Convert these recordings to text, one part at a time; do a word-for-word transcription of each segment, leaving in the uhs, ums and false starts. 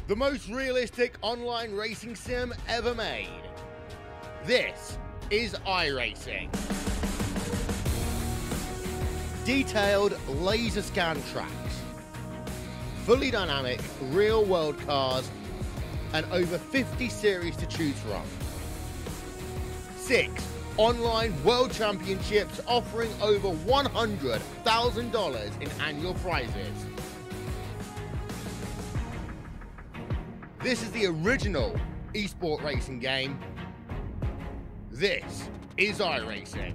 the most realistic online racing sim ever made. This is iRacing. Detailed laser scan tracks, fully dynamic real world cars, and over fifty series to choose from. Six online world championships offering over one hundred thousand dollars in annual prizes. This is the original esport racing game. This is iRacing.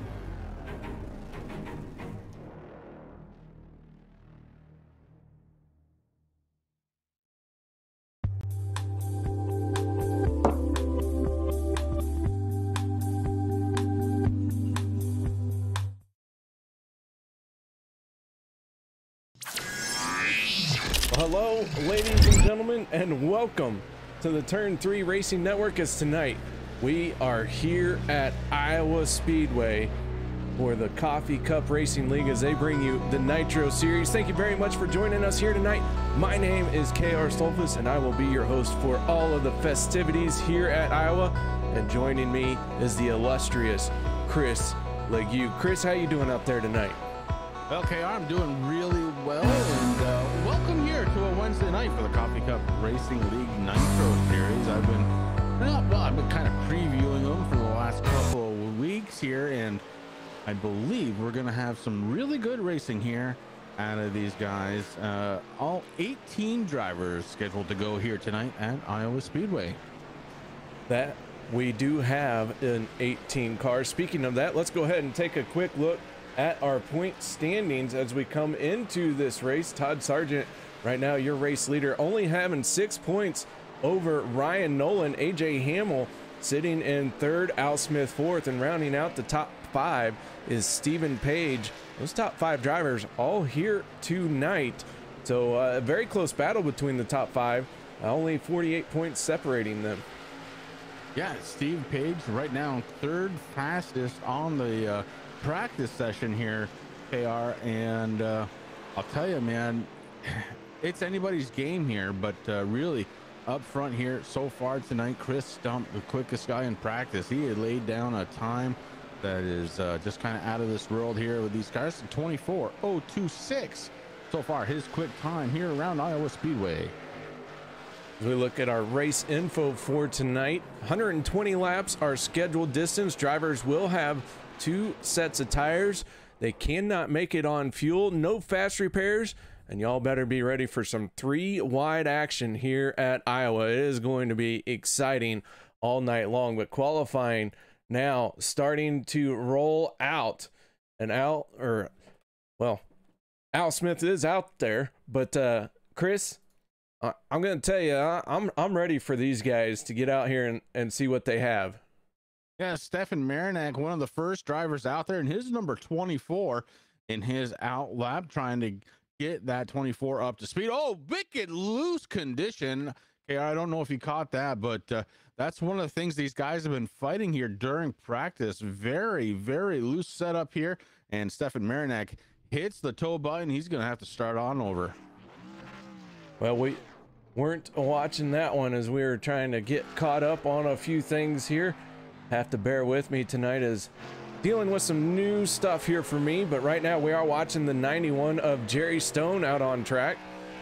Hello, ladies and gentlemen, and welcome to the Turn three Racing Network. As tonight we are here at Iowa Speedway for the Coffee Cup Racing League as they bring you the Nitro Series. Thank you very much for joining us here tonight. My name is K R Stolfus, and I will be your host for all of the festivities here at Iowa. And joining me is the illustrious Chris Legue. Chris, how you doing up there tonight? Well, K R, I'm doing really well, and uh, welcome here to a Wednesday night for the Coffee Cup Racing League Nitro Series. I've been, well, well, I've been kind of previewing them for the last couple of weeks here, and I believe we're going to have some really good racing here out of these guys. Uh, all eighteen drivers scheduled to go here tonight at Iowa Speedway. That we do have an eighteen car. Speaking of that, let's go ahead and take a quick look at our point standings as we come into this race. Todd Sargent, right now your race leader, only having six points over Ryan Nolan. A J Hamill sitting in third, Al Smith fourth, and rounding out the top five is Stephen Page. Those top five drivers all here tonight, so uh, a very close battle between the top five, uh, only forty-eight points separating them. Yeah, Steve Page right now third fastest on the uh, practice session here, K R, and uh, I'll tell you, man, it's anybody's game here, but uh, really up front here so far tonight, Chris Stump, the quickest guy in practice. He had laid down a time that is uh, just kind of out of this world here with these cars. twenty-four oh twenty-six so far, his quick time here around Iowa Speedway. As we look at our race info for tonight, one hundred twenty laps are scheduled distance. Drivers will have two sets of tires. They cannot make it on fuel, no fast repairs, and y'all better be ready for some three wide action here at Iowa. It is going to be exciting all night long, but qualifying now starting to roll out. And Al, or well, Al Smith is out there, but uh, Chris, I, I'm going to tell you, I, I'm I'm ready for these guys to get out here and, and see what they have. Yeah, Stefan Marinak, one of the first drivers out there, and his number twenty-four in his out lap, trying to get that twenty-four up to speed. Oh, wicked loose condition. Okay, I don't know if you caught that, but uh, that's one of the things these guys have been fighting here during practice. Very, very loose setup here, and Stefan Marinak hits the tow button. He's going to have to start on over. Well, we weren't watching that one as we were trying to get caught up on a few things here. Have to bear with me tonight as dealing with some new stuff here for me, but right now we are watching the ninety-one of Jerry Stone out on track,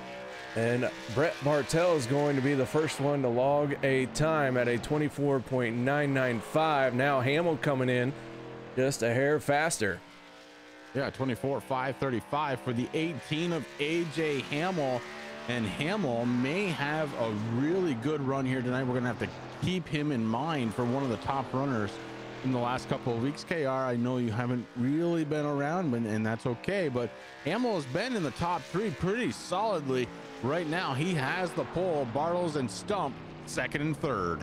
and Brett Bartell is going to be the first one to log a time at a twenty-four point nine nine five. Now Hamill coming in just a hair faster. Yeah, twenty-four five thirty-five for the eighteen of A J Hamill, and Hamill may have a really good run here tonight. We're gonna have to keep him in mind for one of the top runners in the last couple of weeks. K R, I know you haven't really been around, and that's okay, but Hamill has been in the top three pretty solidly right now. He has the pole. Bartles and Stump second and third.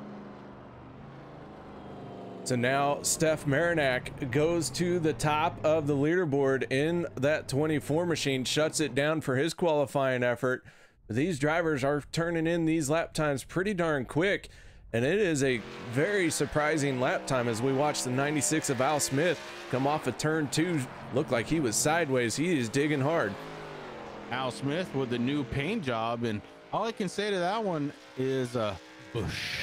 So now Steph Marinak goes to the top of the leaderboard in that twenty-four machine, shuts it down for his qualifying effort. These drivers are turning in these lap times pretty darn quick, and it is a very surprising lap time as we watch the ninety-six of Al Smith come off of turn two. Looked like he was sideways. He is digging hard. Al Smith with the new paint job, and All I can say to that one is uh, Bush.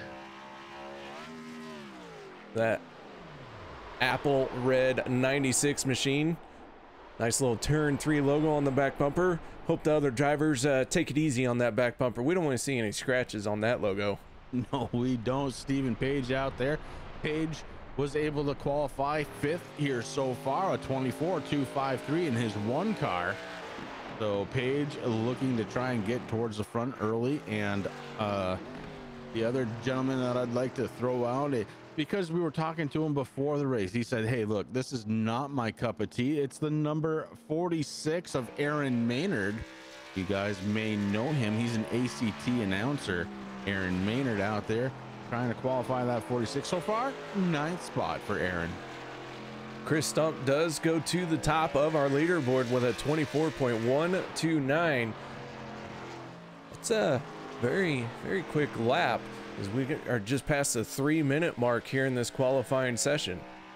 That apple red ninety-six machine. Nice little turn three logo on the back bumper. Hope the other drivers uh, take it easy on that back bumper. We don't want to see any scratches on that logo. No, we don't. Stephen Page out there. Page was able to qualify fifth here so far, a twenty-four two fifty-three in his one car. So Page looking to try and get towards the front early. And uh, the other gentleman that I'd like to throw out, it, because we were talking to him before the race, he said, hey, look, this is not my cup of tea. It's the number forty-six of Aaron Maynard. You guys may know him. He's an A C T announcer. Aaron Maynard out there trying to qualify that forty-six. So far, ninth spot for Aaron. Chris Stump does go to the top of our leaderboard with a twenty-four point one two nine. It's a very, very quick lap as we are just past the three minute mark here in this qualifying session.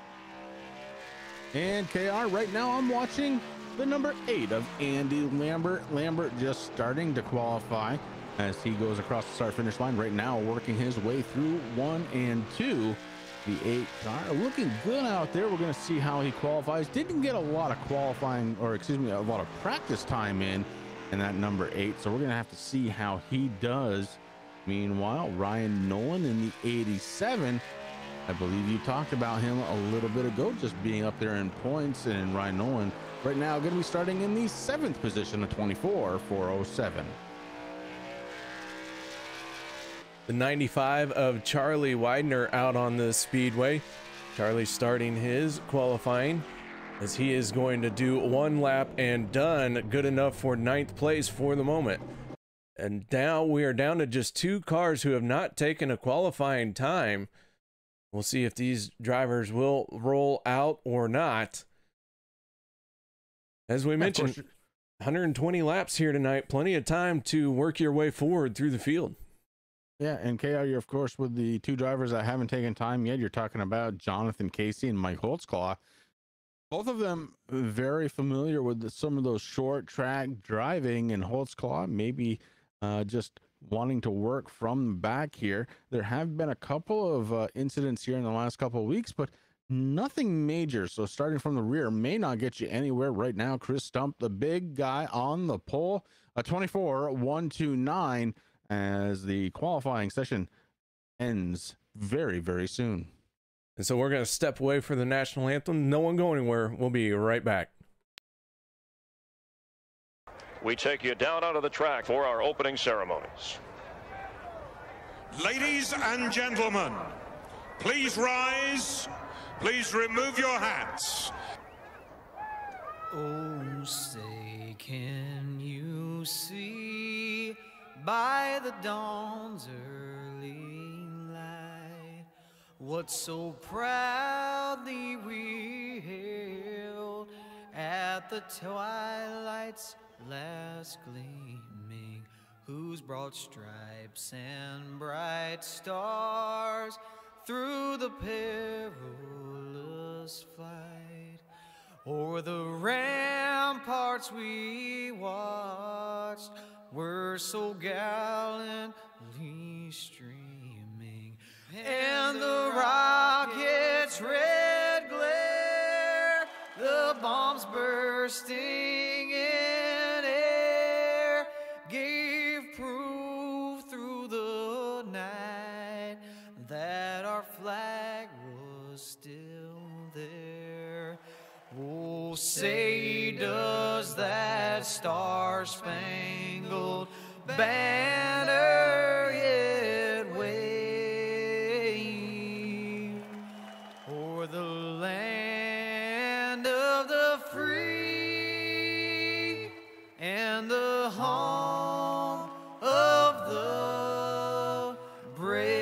And K R, right now I'm watching the number eight of Andy Lambert. Lambert just starting to qualify as he goes across the start finish line right now, working his way through one and two. The eight car looking good out there. We're going to see how he qualifies. Didn't get a lot of qualifying, or excuse me, a lot of practice time in in that number eight, so we're going to have to see how he does. Meanwhile, Ryan Nolan in the eighty-seven, I believe you talked about him a little bit ago, just being up there in points. And Ryan Nolan right now going to be starting in the seventh position, a twenty-four four oh seven. The ninety-five of Charlie Widener out on the speedway. Charlie starting his qualifying as he is going to do one lap and done, good enough for ninth place for the moment. And now we are down to just two cars who have not taken a qualifying time. We'll see if these drivers will roll out or not. As we Yeah, mentioned, one hundred twenty laps here tonight, plenty of time to work your way forward through the field. Yeah, and K R, you're of course with the two drivers that haven't taken time yet. You're talking about Jonathan Casey and Mike Holtzclaw. Both of them very familiar with the, some of those short track driving, and Holtzclaw maybe uh, just wanting to work from the back here. There have been a couple of uh, incidents here in the last couple of weeks, but nothing major. So starting from the rear may not get you anywhere right now. Chris Stump, the big guy on the pole, a twenty-four one two nine. As the qualifying session ends very, very soon. And so we're going to step away for the national anthem. No one go anywhere. We'll be right back. We take you down onto the track for our opening ceremonies. Ladies and gentlemen, please rise. Please remove your hats. Oh, say, can you see by the dawn's early light what so proudly we hailed at the twilight's last gleaming, whose broad stripes and bright stars through the perilous flight o'er the ramparts we watched were so gallantly streaming, and the rocket's red glare, the bombs bursting in air, gave proof through the night that our flag was still there. Oh, say does that star-spangled banner yet wave o'er the land of the free and the home of the brave?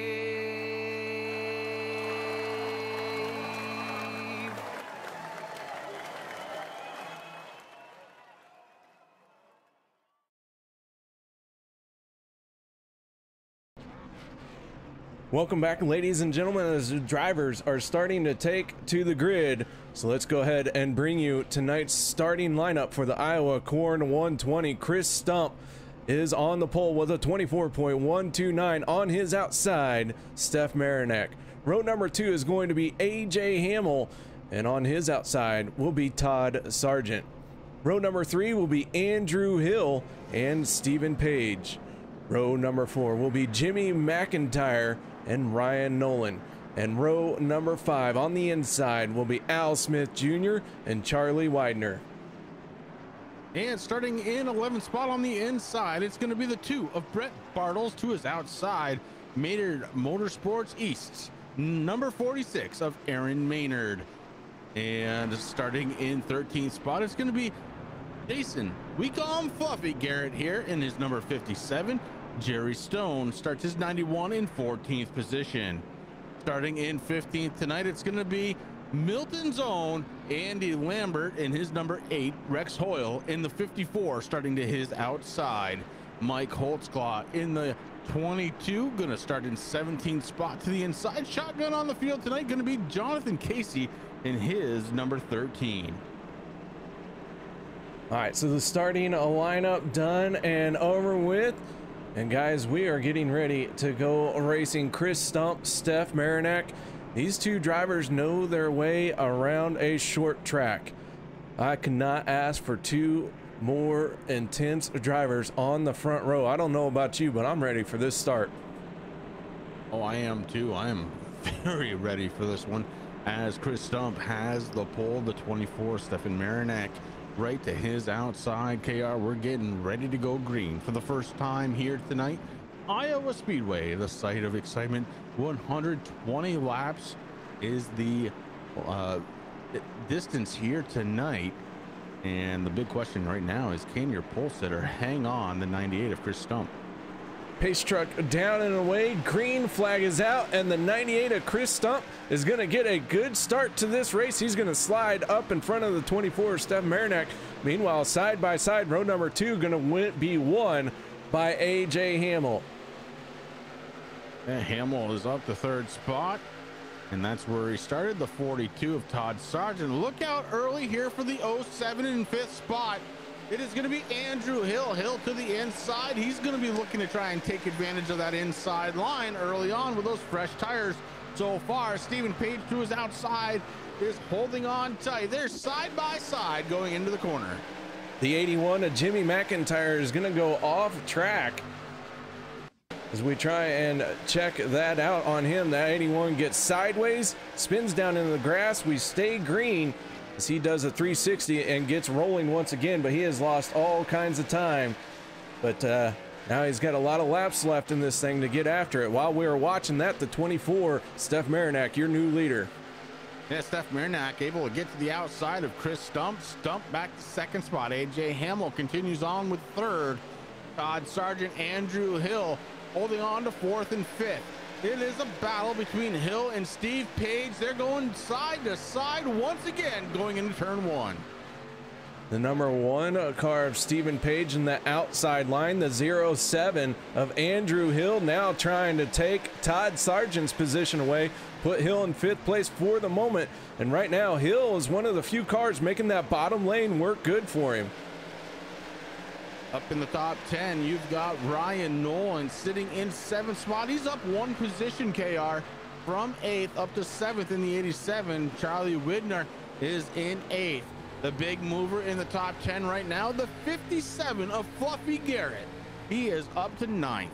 Welcome back, ladies and gentlemen, as the drivers are starting to take to the grid. So let's go ahead and bring you tonight's starting lineup for the Iowa Corn one twenty. Chris Stump is on the pole with a twenty-four point one two nine. On his outside, Steph Marinac. Row number two is going to be A J Hamill, and on his outside will be Todd Sargent. Row number three will be Andrew Hill and Stephen Page. Row number four will be Jimmy McIntyre and Ryan Nolan. And row number five on the inside will be Al Smith Junior and Charlie Widener. And starting in eleventh spot on the inside, it's going to be the two of Brett Bartles. To his outside, Maynard Motorsports East, number forty-six of Aaron Maynard. And starting in thirteenth spot, it's going to be Jason, we call him Fluffy Garrett here, in his number fifty-seven. Jerry Stone starts his ninety-one in fourteenth position. Starting in fifteenth tonight, it's going to be Milton's own Andy Lambert in his number eight. Rex Hoyle in the fifty-four, starting to his outside. Mike Holtzclaw in the twenty-two, going to start in seventeenth spot to the inside. Shotgun on the field tonight, going to be Jonathan Casey in his number thirteen. All right, so the starting lineup done and over with. And guys, we are getting ready to go racing. Chris Stump, Steph Marinac. These two drivers know their way around a short track. I cannot ask for two more intense drivers on the front row. I don't know about you, but I'm ready for this start. Oh, I am too. I am very ready for this one, as Chris Stump has the pole, the twenty-four, Stephen Marinac right to his outside. K R, we're getting ready to go green for the first time here tonight. Iowa Speedway, the site of excitement. one hundred twenty laps is the uh, distance here tonight. And the big question right now is, can your pole sitter hang on the ninety-eight of Chris Stump? Pace truck down and away, green flag is out, and the ninety-eight of Chris Stump is going to get a good start to this race. He's going to slide up in front of the twenty-four, Steph Marinac. Meanwhile, side by side, row number two going to be won by A J Hamill. And Hamill is up to third spot, and that's where he started, the forty-two of Todd Sargent. Look out early here for the oh seven in fifth spot. It is going to be Andrew Hill. Hill to the inside. He's going to be looking to try and take advantage of that inside line early on with those fresh tires. So far, Stephen Page to his outside is holding on tight. They're side by side going into the corner. The eighty-one of Jimmy McIntyre is going to go off track as we try and check that out on him. That eighty-one gets sideways, spins down into the grass. We stay green as he does a three sixty and gets rolling once again, but he has lost all kinds of time. But uh, now he's got a lot of laps left in this thing to get after it. While we were watching that, the twenty-four, Steph Marinac, your new leader. Yeah, Steph Marinac able to get to the outside of Chris Stump. Stump back to second spot. A J Hamill continues on with third. Todd Sargent, Andrew Hill holding on to fourth and fifth. It is a battle between Hill and Steve Page. They're going side to side once again going into turn one. The number one car of Stephen Page in the outside line, the zero seven of Andrew Hill, now trying to take Todd Sargent's position away, put Hill in fifth place for the moment. And right now, Hill is one of the few cars making that bottom lane work good for him. Up in the top ten, you've got Ryan Nolan sitting in seventh spot. He's up one position, K R, from eighth up to seventh in the eighty-seven. Charlie Widner is in eighth. The big mover in the top ten right now, the fifty-seven of Fluffy Garrett. He is up to ninth.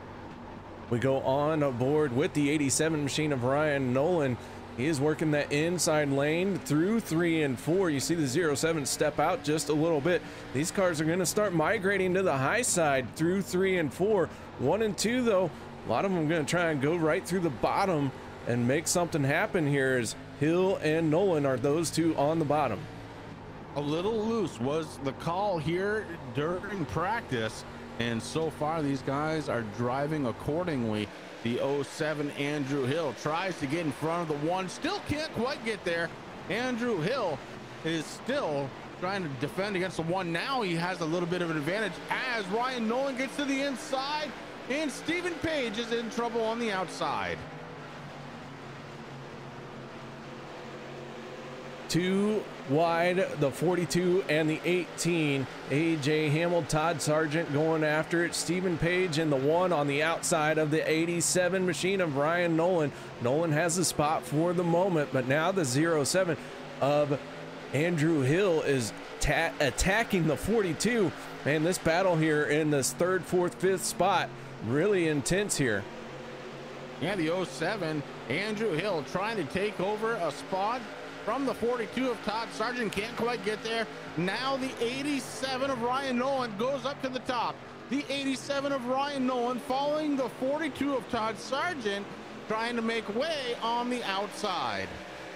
We go on aboard with the eighty-seven machine of Ryan Nolan. He is working that inside lane through three and four. You see the zero seven step out just a little bit. These cars are going to start migrating to the high side through three and four. One and two, though, a lot of them are going to try and go right through the bottom and make something happen here, as Hill and Nolan are those two on the bottom. A little loose was the call here during practice, and so far these guys are driving accordingly. The oh seven Andrew Hill tries to get in front of the one, still can't quite get there. Andrew Hill is still trying to defend against the one. Now he has a little bit of an advantage as Ryan Nolan gets to the inside, and Stephen Page is in trouble on the outside. Two wide, the forty-two and the eighteen. A J Hamill, Todd Sargent going after it. Stephen Page in the one on the outside of the eighty-seven machine of Ryan Nolan. Nolan has the spot for the moment, but now the zero seven of Andrew Hill is ta attacking the forty-two. Man, this battle here in this third, fourth, fifth spot, really intense here. Yeah, the oh seven, Andrew Hill trying to take over a spot from the forty-two of Todd Sargent, can't quite get there. Now the eighty-seven of Ryan Nolan goes up to the top. The eighty-seven of Ryan Nolan following the forty-two of Todd Sargent, trying to make way on the outside.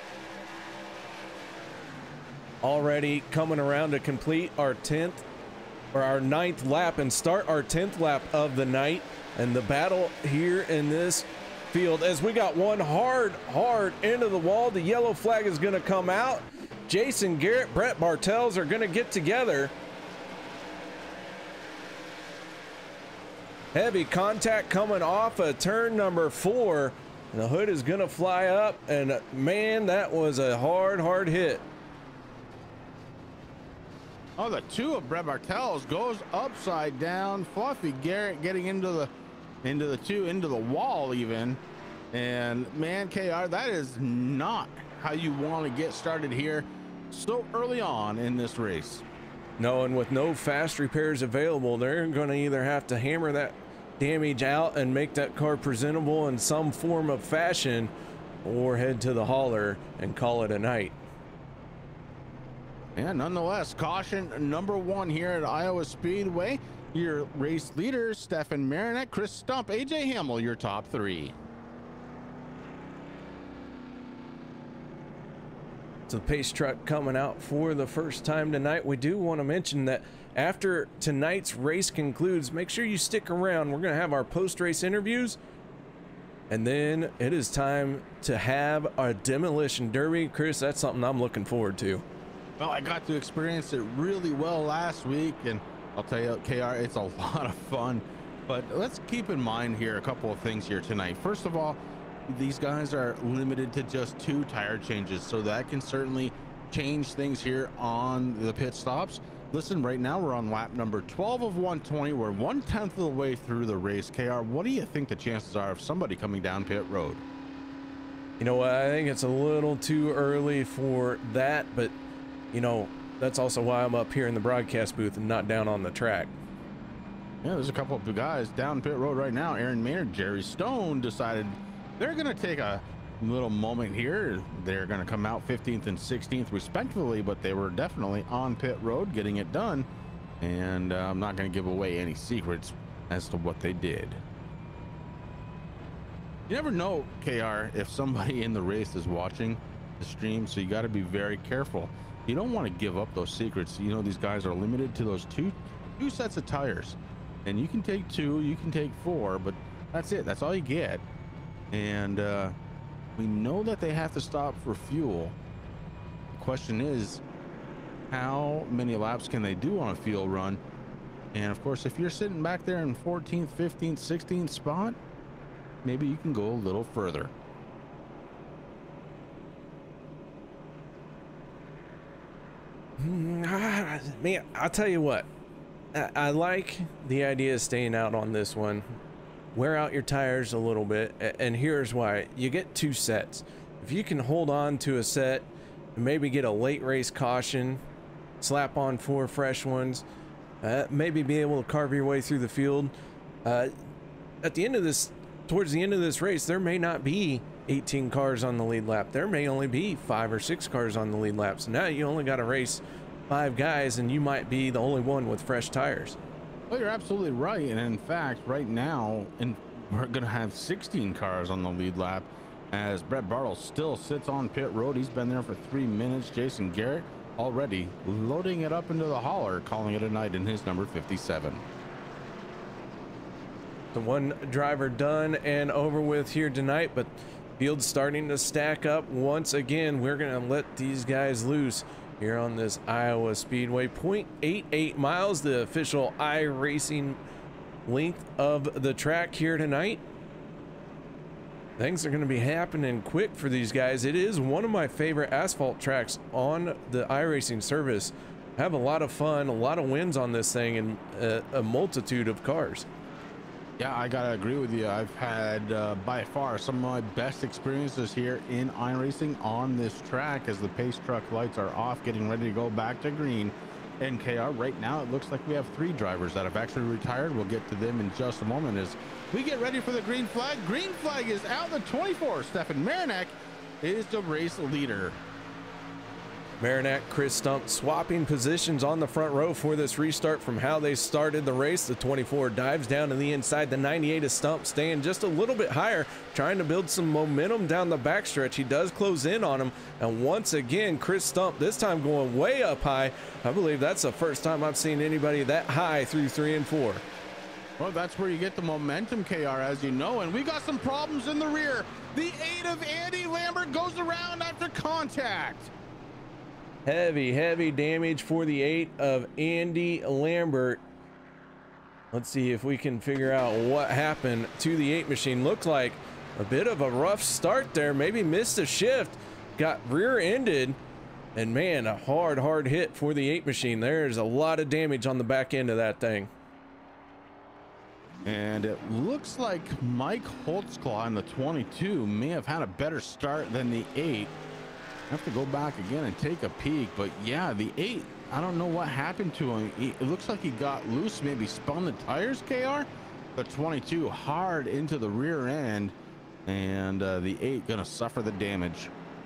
Already coming around to complete our tenth or our ninth lap and start our tenth lap of the night. And the battle here in this field, as we got one hard, hard into the wall, the yellow flag is going to come out. Jason Garrett, Brett Bartels are going to get together. Heavy contact coming off of turn number four. And the hood is going to fly up, and man, that was a hard, hard hit. Oh, the two of Brett Bartels goes upside down. Fluffy Garrett getting into the into the two, into the wall even. And man, K R, that is not how you want to get started here so early on in this race. No, and with no fast repairs available, they're going to either have to hammer that damage out and make that car presentable in some form of fashion, or head to the hauler and call it a night. And nonetheless, caution number one here at Iowa Speedway. Your race leaders, Stefan Marinette, Chris Stump, A J Hamill, your top three. So the pace truck coming out for the first time tonight. We do want to mention that after tonight's race concludes, make sure you stick around. We're going to have our post-race interviews, and then it is time to have our demolition derby. Chris, that's something I'm looking forward to. Well, I got to experience it really well last week, and I'll tell you, K R, it's a lot of fun. But let's keep in mind here a couple of things here tonight. First of all, these guys are limited to just two tire changes, so that can certainly change things here on the pit stops. Listen, right now we're on lap number twelve of one twenty. We're one tenth of the way through the race. K R, what do you think the chances are of somebody coming down pit road? You know what? I think it's a little too early for that, but you know, that's also why I'm up here in the broadcast booth and not down on the track. Yeah, there's a couple of guys down pit road right now. Aaron Maynard, Jerry Stone decided they're going to take a little moment here. They're going to come out fifteenth and sixteenth respectively, but they were definitely on pit road getting it done. And uh, I'm not going to give away any secrets as to what they did. You never know, K R, if somebody in the race is watching the stream, so you got to be very careful. You don't want to give up those secrets. You know, these guys are limited to those two two sets of tires, and you can take two, you can take four, but that's it. That's all you get. And uh, we know that they have to stop for fuel. The question is, how many laps can they do on a fuel run? And of course, if you're sitting back there in fourteenth, fifteenth, sixteenth spot, maybe you can go a little further. Man, I'll tell you what, I, I like the idea of staying out on this one. Wear out your tires a little bit, and here's why. You get two sets. If you can hold on to a set and maybe get a late race caution, slap on four fresh ones, uh, maybe be able to carve your way through the field. Uh, at the end of this, towards the end of this race, there may not be eighteen cars on the lead lap. There may only be five or six cars on the lead lap. So now you only got to race five guys, and you might be the only one with fresh tires. Well, you're absolutely right. And in fact, right now, and we're going to have sixteen cars on the lead lap as Brett Bartle still sits on pit road. He's been there for three minutes. Jason Garrett already loading it up into the hauler, calling it a night in his number fifty-seven. The one driver done and over with here tonight, but field's starting to stack up once again. We're going to let these guys loose here on this Iowa Speedway. point eight eight miles, the official iRacing length of the track here tonight. things are going to be happening quick for these guys. It is one of my favorite asphalt tracks on the iRacing service. I have a lot of fun, a lot of wins on this thing, and a, a multitude of cars. Yeah, I gotta agree with you. I've had uh, by far some of my best experiences here in iRacing on this track as the pace truck lights are off, getting ready to go back to green. And K R, right now it looks like we have three drivers that have actually retired. We'll get to them in just a moment as we get ready for the green flag. Green flag is out. The twenty-four, Stefan Marinak, is the race leader. Marinak, Chris Stump swapping positions on the front row for this restart from how they started the race. The twenty-four dives down to the inside. The ninety-eight is Stump staying just a little bit higher, trying to build some momentum down the backstretch. He does close in on him. And once again, Chris Stump, this time going way up high. I believe that's the first time I've seen anybody that high through three and four. Well, that's where you get the momentum, K R, as you know. And we got some problems in the rear. The eight of Andy Lambert goes around after contact. Heavy, heavy damage for the eight of Andy Lambert. Let's see if we can figure out what happened to the eight machine. Looked like a bit of a rough start there. Maybe missed a shift, got rear-ended, and man, a hard, hard hit for the eight machine. There's a lot of damage on the back end of that thing. And it looks like Mike Holtzclaw in the twenty-two may have had a better start than the eight. I have to go back again and take a peek, but yeah, the eight, I don't know what happened to him. He, it looks like he got loose, maybe spun the tires, K R. The twenty-two hard into the rear end, and uh, the eight gonna suffer the damage.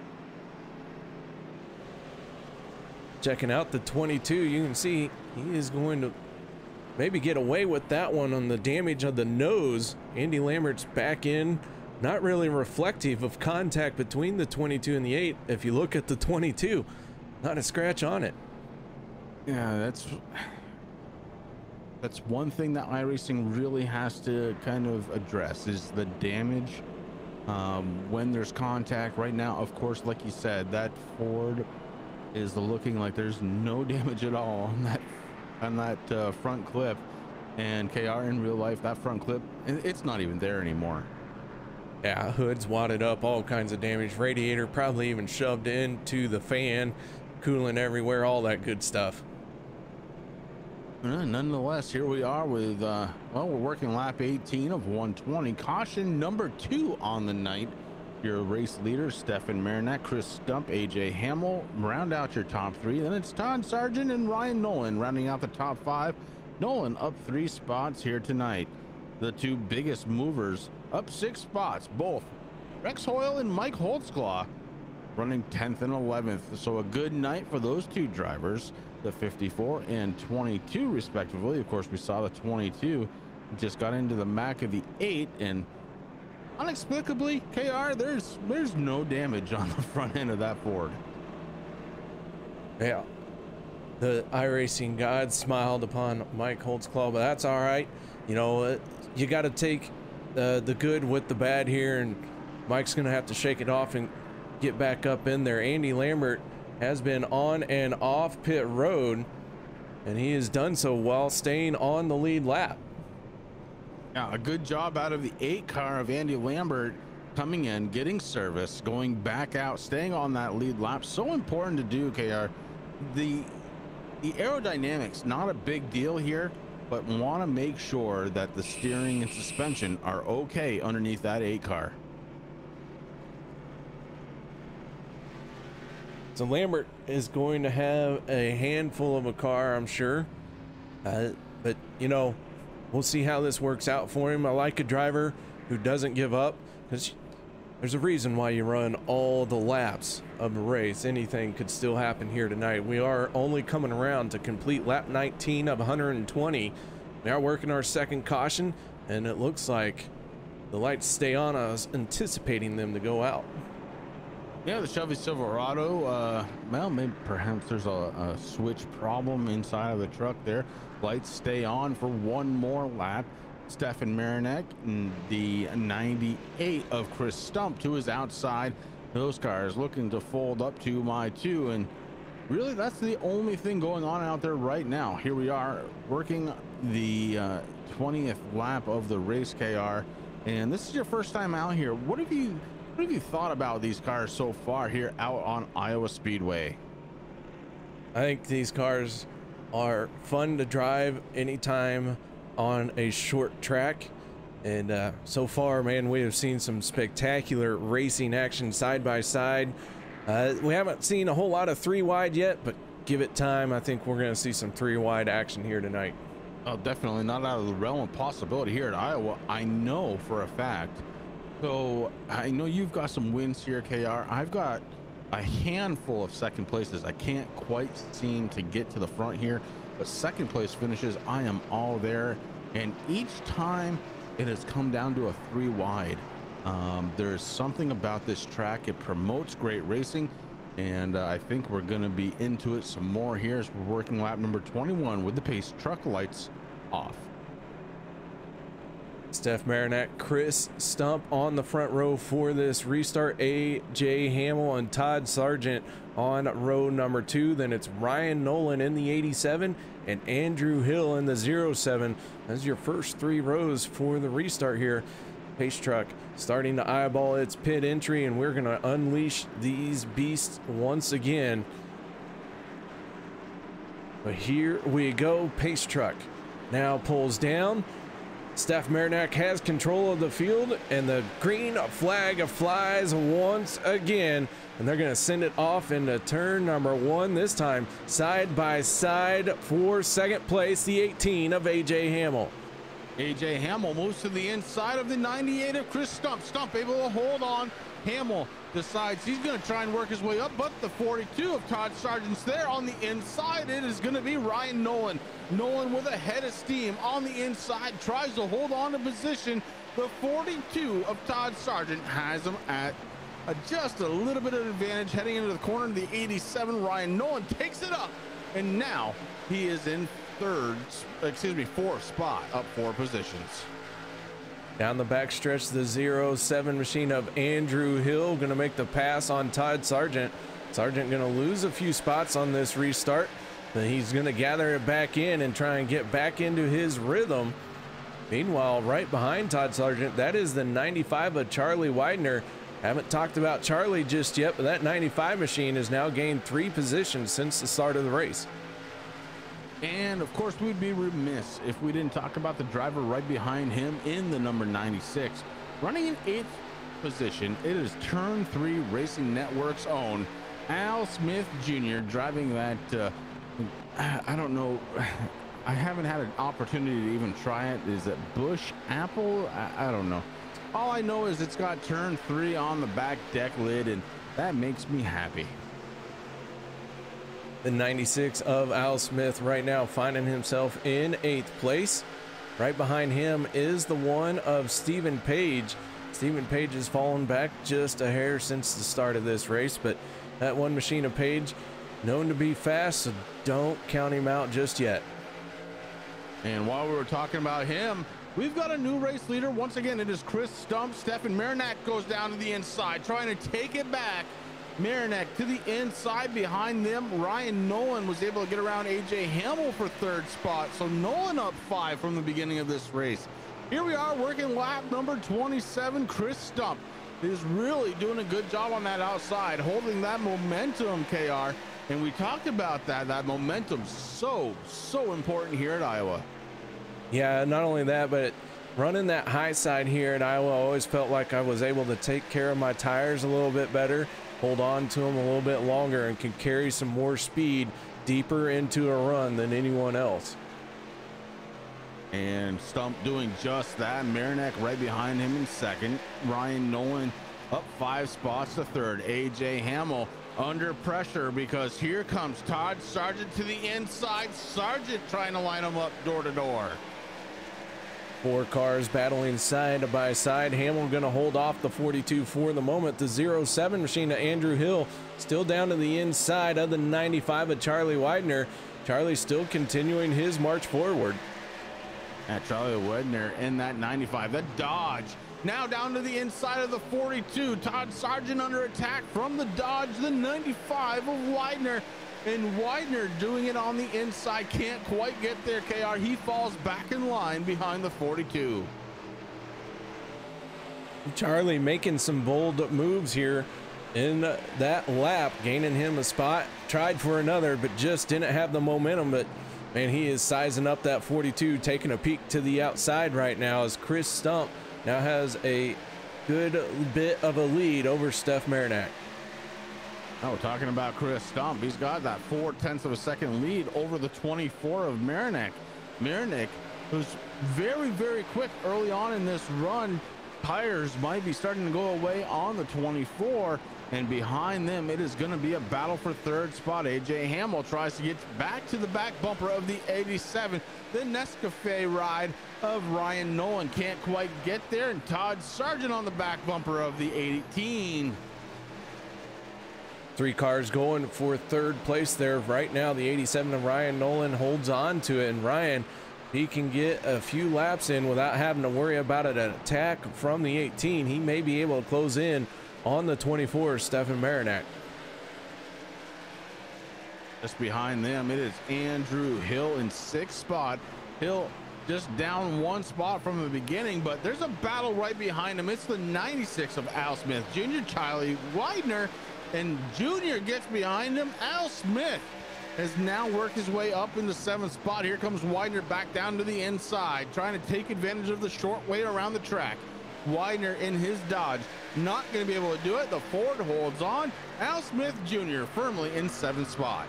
Checking out the twenty-two, you can see he is going to maybe get away with that one on the damage of the nose. Andy Lambert's back in. Not really reflective of contact between the twenty-two and the eight. If you look at the twenty-two, not a scratch on it. Yeah, that's that's one thing that iRacing really has to kind of address is the damage um, when there's contact. Right now, of course, like you said, that Ford is looking like there's no damage at all on that on that uh, front clip. And K R, in real life, that front clip, it's not even there anymore. Yeah, hood's wadded up, all kinds of damage. Radiator probably even shoved into the fan, cooling everywhere, all that good stuff. Uh, nonetheless, here we are with, uh, well, we're working lap eighteen of one twenty. Caution number two on the night. Your race leader, Stefan Marinak, Chris Stump, A J Hamill, round out your top three. Then it's Todd Sargent and Ryan Nolan rounding out the top five. Nolan up three spots here tonight. The two biggest movers up six spots, both Rex Hoyle and Mike Holtzclaw running tenth and eleventh. So a good night for those two drivers, the fifty-four and twenty-two respectively. Of course, we saw the twenty-two just got into the Mac of the eight, and unexplicably, K R, there's there's no damage on the front end of that Ford. Yeah, the iRacing God smiled upon Mike Holtzclaw, but that's all right. You know, you got to take uh, the good with the bad here, and Mike's gonna have to shake it off and get back up in there. Andy Lambert has been on and off pit road, and he has done so while staying on the lead lap. Yeah, a good job out of the eight car of Andy Lambert coming in, getting service, going back out, staying on that lead lap. So important to do, K R. The the aerodynamics, not a big deal here, but want to make sure that the steering and suspension are okay underneath that eight car. So Lambert is going to have a handful of a car, I'm sure. Uh, but, you know, we'll see how this works out for him. I like a driver who doesn't give up, because there's a reason why you run all the laps of a race. Anything could still happen here tonight. We are only coming around to complete lap nineteen of one hundred twenty. We are working our second caution, and it looks like the lights stay on us, anticipating them to go out. Yeah, the Chevy Silverado, uh, well, maybe perhaps there's a, a switch problem inside of the truck there. Lights stay on for one more lap. Stefan Marinak and the ninety-eight of Chris Stump to his outside. Those cars looking to fold up to my two, and really that's the only thing going on out there right now. Here we are working the uh, twentieth lap of the race, K R. and this is your first time out here. What have you what have you thought about these cars so far here out on Iowa Speedway? I think these cars are fun to drive anytime on a short track. And uh, so far, man, we have seen some spectacular racing action side by side. Uh, we haven't seen a whole lot of three wide yet, but give it time. I think we're going to see some three wide action here tonight. Oh, definitely not out of the realm of possibility here at Iowa. I know for a fact. So I know you've got some wins here, K R. I've got a handful of second places. I can't quite seem to get to the front here, but second place finishes, I am all there. And each time it has come down to a three wide. Um, there's something about this track. It promotes great racing, and uh, I think we're going to be into it some more here as we're working lap number twenty-one with the pace truck lights off. Steph Marinac, Chris Stump on the front row for this restart. A J Hamill and Todd Sargent on row number two. Then it's Ryan Nolan in the eighty-seven and Andrew Hill in the zero seven. That's your first three rows for the restart here. Pace truck starting to eyeball its pit entry, and we're going to unleash these beasts once again. But here we go. Pace truck now pulls down. Steph Marinac has control of the field, and the green flag flies once again, and they're going to send it off into turn number one, this time side by side for second place, the eighteen of A J Hamill. A J Hamill moves to the inside of the ninety-eight of Chris Stump. Stump able to hold on. Hamill decides he's going to try and work his way up, but the forty-two of Todd Sargent's there on the inside. It is going to be Ryan Nolan. Nolan with a head of steam on the inside, tries to hold on to position. The forty-two of Todd Sargent has him at a, just a little bit of advantage heading into the corner. The eighty-seven, Ryan Nolan takes it up, and now he is in third, excuse me, fourth spot, up four positions. Down the backstretch, the zero seven machine of Andrew Hill going to make the pass on Todd Sargent. Sargent going to lose a few spots on this restart, but he's going to gather it back in and try and get back into his rhythm. Meanwhile, right behind Todd Sargent, that is the ninety-five of Charlie Widener. Haven't talked about Charlie just yet, but that ninety-five machine has now gained three positions since the start of the race. And of course, we'd be remiss if we didn't talk about the driver right behind him in the number ninety-six. Running in eighth position, it is Turn three Racing Network's own Al Smith Junior driving that, uh, I don't know, I haven't had an opportunity to even try it. Is it Bush Apple? I, I don't know. All I know is it's got Turn three on the back deck lid, and that makes me happy. The ninety-six of Al Smith right now finding himself in eighth place. Right behind him is the one of Stephen Page. Stephen Page has fallen back just a hair since the start of this race, but that one machine of Page known to be fast, so don't count him out just yet. And while we were talking about him, we've got a new race leader. Once again, it is Chris Stump. Stephen Marinac goes down to the inside, trying to take it back. Marinac to the inside behind them. Ryan Nolan was able to get around A J Hamill for third spot. So Nolan up five from the beginning of this race. Here we are working lap number twenty-seven. Chris Stump is really doing a good job on that outside, holding that momentum, K R. And we talked about that. That momentum so, so important here at Iowa. Yeah, not only that, but running that high side here at Iowa, I always felt like I was able to take care of my tires a little bit better, hold on to them a little bit longer, and can carry some more speed deeper into a run than anyone else. And Stump doing just that. Marinac right behind him in second. Ryan Nolan up five spots to third. A J Hamill under pressure because here comes Todd Sargent to the inside. Sargent trying to line him up door to door. Four cars battling side by side. Hamill going to hold off the forty-two for the moment. The zero seven machine to Andrew Hill still down to the inside of the ninety-five of Charlie Widener. Charlie still continuing his march forward. At Charlie Widener in that ninety-five. The Dodge now down to the inside of the forty-two. Todd Sargent under attack from the Dodge. The ninety-five of Widener. And Widener doing it on the inside, can't quite get there, K R. He falls back in line behind the forty-two. Charlie making some bold moves here in that lap, gaining him a spot. Tried for another, but just didn't have the momentum. But man, he is sizing up that forty-two, taking a peek to the outside right now as Chris Stump now has a good bit of a lead over Steph Marinac. Oh, talking about Chris Stump, he's got that four tenths of a second lead over the twenty-four of Marinac. Marinac, who's very, very quick early on in this run. Tires might be starting to go away on the twenty-four, and behind them it is going to be a battle for third spot. A J Hamill tries to get back to the back bumper of the eighty-seven. The Nescafe ride of Ryan Nolan can't quite get there, and Todd Sargent on the back bumper of the eighteen. Three cars going for third place there right now. The eighty-seven of Ryan Nolan holds on to it, and Ryan, he can get a few laps in without having to worry about an attack from the eighteen. He may be able to close in on the twenty-four, Stephen Marinac. Just behind them, it is Andrew Hill in sixth spot. Hill just down one spot from the beginning, but there's a battle right behind him. It's the ninety-six of Al Smith Junior Charlie Widener, and Junior gets behind him. Al Smith has now worked his way up in the seventh spot. Here comes Widener back down to the inside, trying to take advantage of the short way around the track. Widener in his Dodge, not going to be able to do it. The Ford holds on. Al Smith Junior firmly in seventh spot.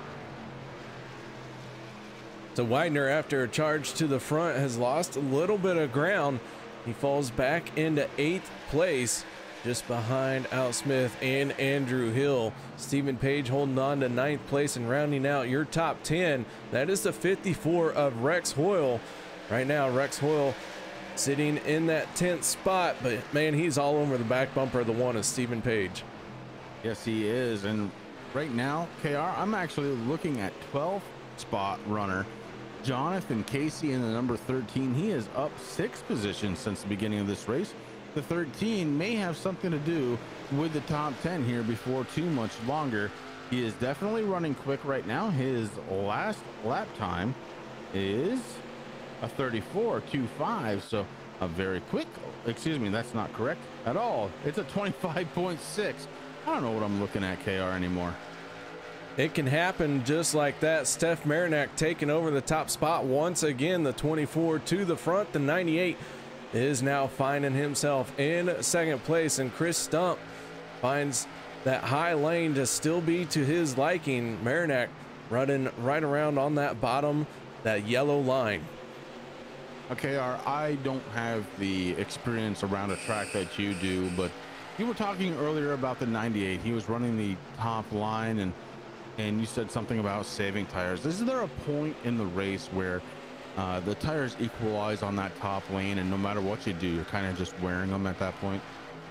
So Widener, after a charge to the front, has lost a little bit of ground. He falls back into eighth place, just behind Al Smith and Andrew Hill. Stephen Page holding on to ninth place and rounding out your top ten. That is the fifty-four of Rex Hoyle. Right now, Rex Hoyle sitting in that tenth spot, but man, he's all over the back bumper of the one of Stephen Page. Yes, he is. And right now, K R, I'm actually looking at twelfth spot runner Jonathan Casey in the number thirteen. He is up six positions since the beginning of this race. The thirteen may have something to do with the top ten here before too much longer. He is definitely running quick right now. His last lap time is a thirty-four point two five, so a very quick, excuse me, that's not correct at all. It's a twenty-five point six. I don't know what I'm looking at, K R, anymore. It can happen just like that. Steph Marinac taking over the top spot once again. The twenty-four to the front. The ninety-eight is now finding himself in second place, and Chris Stump finds that high lane to still be to his liking. Marinac running right around on that bottom, that yellow line. Okay, R, I don't have the experience around a track that you do, but you were talking earlier about the ninety-eight. He was running the top line, and and you said something about saving tires. Is there a point in the race where uh, the tires equalize on that top lane, and no matter what you do, you're kind of just wearing them at that point?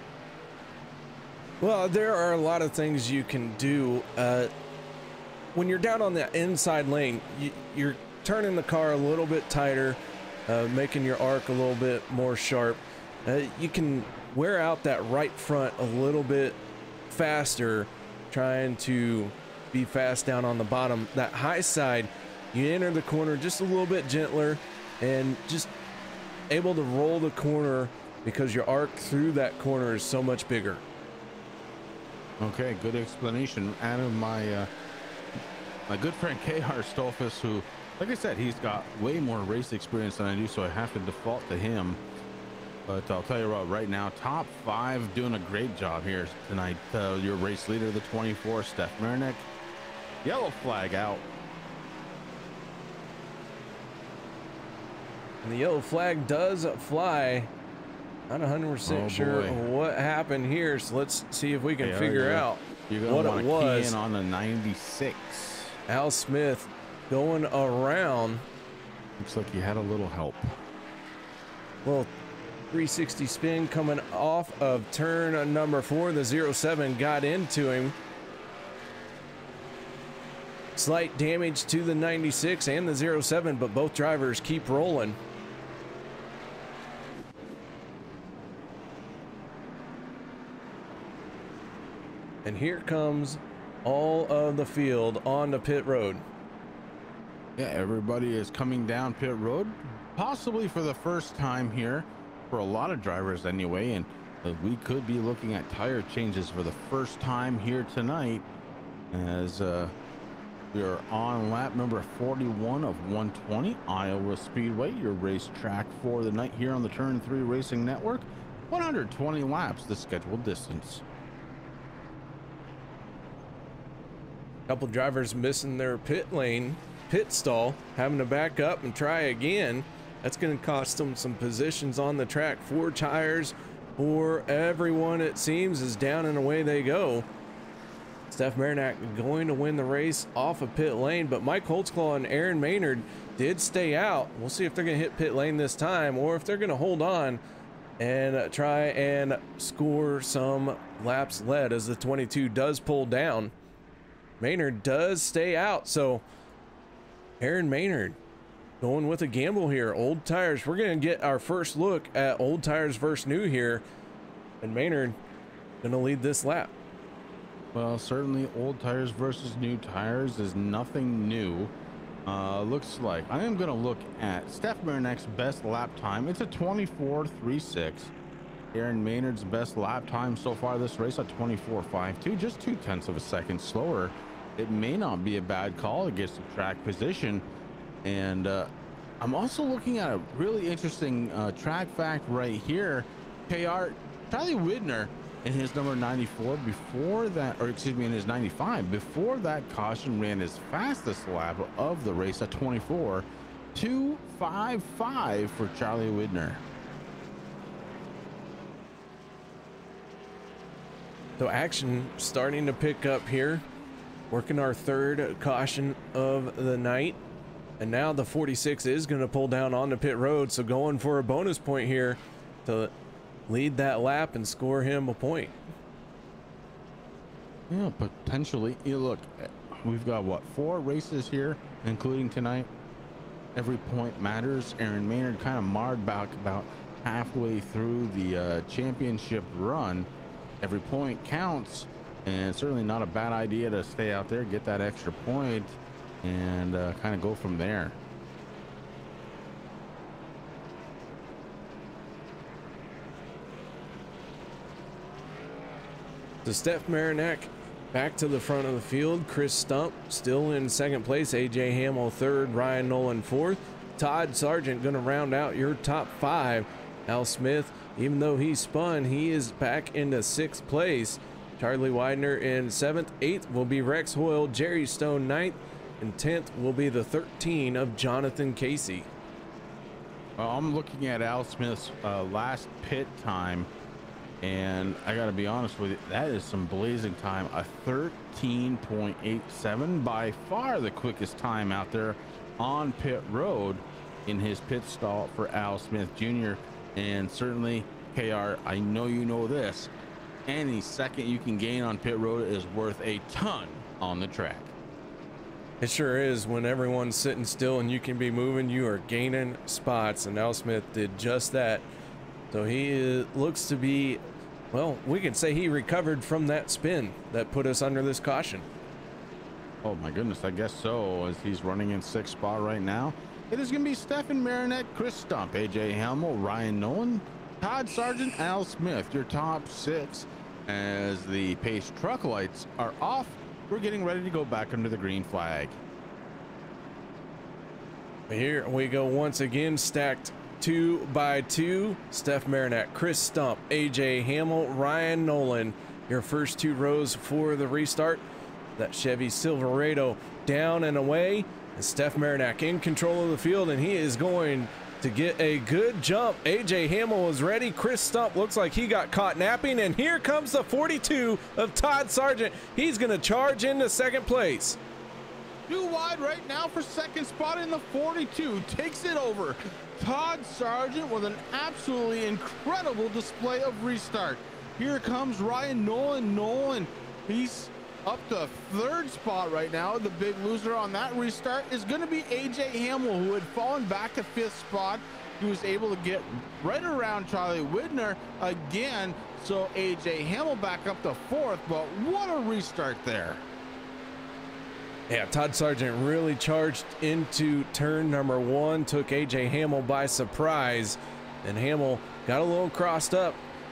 Well, there are a lot of things you can do. Uh, when you're down on the inside lane, you, you're turning the car a little bit tighter, uh, making your arc a little bit more sharp. Uh, you can wear out that right front a little bit faster, trying to be fast down on the bottom. That high side, you enter the corner just a little bit gentler and just able to roll the corner because your arc through that corner is so much bigger. Okay, good explanation out of my uh, my good friend K R Stolfus, who, like I said, he's got way more race experience than I do, so I have to default to him. But I'll tell you what, right now, top five doing a great job here tonight. Uh, your race leader, the twenty-four, Steph Marinac. Yellow flag out. And the yellow flag does fly. Not one hundred percent oh, sure boy. what happened here, so let's see if we can Yeah, figure yeah. out You're gonna what want it to was. key in on the ninety-six. Al Smith going around. Looks like he had a little help. Well, three sixty spin coming off of turn number four. The zero seven got into him. Slight damage to the ninety-six and the zero seven, but both drivers keep rolling. And here comes all of the field on the pit road. Yeah, everybody is coming down pit road, possibly for the first time here for a lot of drivers anyway. And uh, we could be looking at tire changes for the first time here tonight, as uh, we are on lap number forty-one of one twenty Iowa Speedway, your racetrack for the night here on the Turn three Racing Network. one hundred twenty laps, the scheduled distance. Couple drivers missing their pit lane, pit stall, having to back up and try again. That's going to cost them some positions on the track. Four tires for everyone, it seems, is down and away they go. Steph Marinac going to win the race off of pit lane, but Mike Holtzclaw and Aaron Maynard did stay out. We'll see if they're going to hit pit lane this time or if they're going to hold on and try and score some laps led as the twenty-two does pull down. Maynard does stay out, so Aaron Maynard going with a gamble here. Old tires. We're going to get our first look at old tires versus new here, and Maynard going to lead this lap. Well, certainly old tires versus new tires is nothing new. Uh, looks like I am going to look at Steph Marinac's best lap time. It's a twenty-four thirty-six. Aaron Maynard's best lap time so far this race at twenty-four fifty-two, just two tenths of a second slower. It may not be a bad call against the track position. And uh, I'm also looking at a really interesting uh, track fact right here. K R, Charlie Widner in his number ninety-four before that, or excuse me, in his ninety-five, before that caution ran his fastest lap of the race at twenty-four two fifty-five for Charlie Widner. So action starting to pick up here, working our third caution of the night. And now the forty-six is going to pull down on the pit road. So going for a bonus point here to lead that lap and score him a point. Yeah, potentially. You look, we've got what, four races here, including tonight. Every point matters. Aaron Maynard kind of marred back about halfway through the uh, championship run. Every point counts, and certainly not a bad idea to stay out there, get that extra point, and uh, kind of go from there. So Steph Marinac back to the front of the field. Chris Stump still in second place. A J Hamill third. Ryan Nolan fourth. Todd Sargent going to round out your top five. Al Smith, even though he spun, he is back into sixth place. Charlie Widener in seventh. Eighth will be Rex Hoyle. Jerry Stone ninth. And tenth will be the thirteen of Jonathan Casey. Well, I'm looking at Al Smith's uh, last pit time, and I got to be honest with you, that is some blazing time. A thirteen point eight seven, by far the quickest time out there on pit road in his pit stall for Al Smith Junior And certainly, K R, I know you know this, any second you can gain on pit road is worth a ton on the track. It sure is. When everyone's sitting still and you can be moving, you are gaining spots, and Al Smith did just that. So he is, looks to be, well, we can say he recovered from that spin that put us under this caution. Oh my goodness, I guess so, as he's running in sixth spot right now. It is going to be Stephen Marinette, Chris Stump, A J Hamill, Ryan Nolan, Todd Sargent, Al Smith, your top six. As the pace truck lights are off, we're getting ready to go back under the green flag. Here we go once again, stacked two by two. Steph Marinac, Chris Stump, A J Hamill, Ryan Nolan, your first two rows for the restart. That Chevy Silverado down and away. And Steph Marinac in control of the field, and he is going to get a good jump. A J Hamill is ready. Chris Stump looks like he got caught napping, and here comes the forty-two of Todd Sargent. He's going to charge into second place. Too wide right now for second spot in the forty-two. Takes it over. Todd Sargent with an absolutely incredible display of restart. Here comes Ryan Nolan. Nolan, he's up to third spot right now. The big loser on that restart is going to be A J Hamill, who had fallen back to fifth spot. He was able to get right around Charlie Widner again. So A J Hamill back up to fourth, but what a restart there. Yeah, Todd Sargent really charged into turn number one, took A J Hamill by surprise, and Hamill got a little crossed up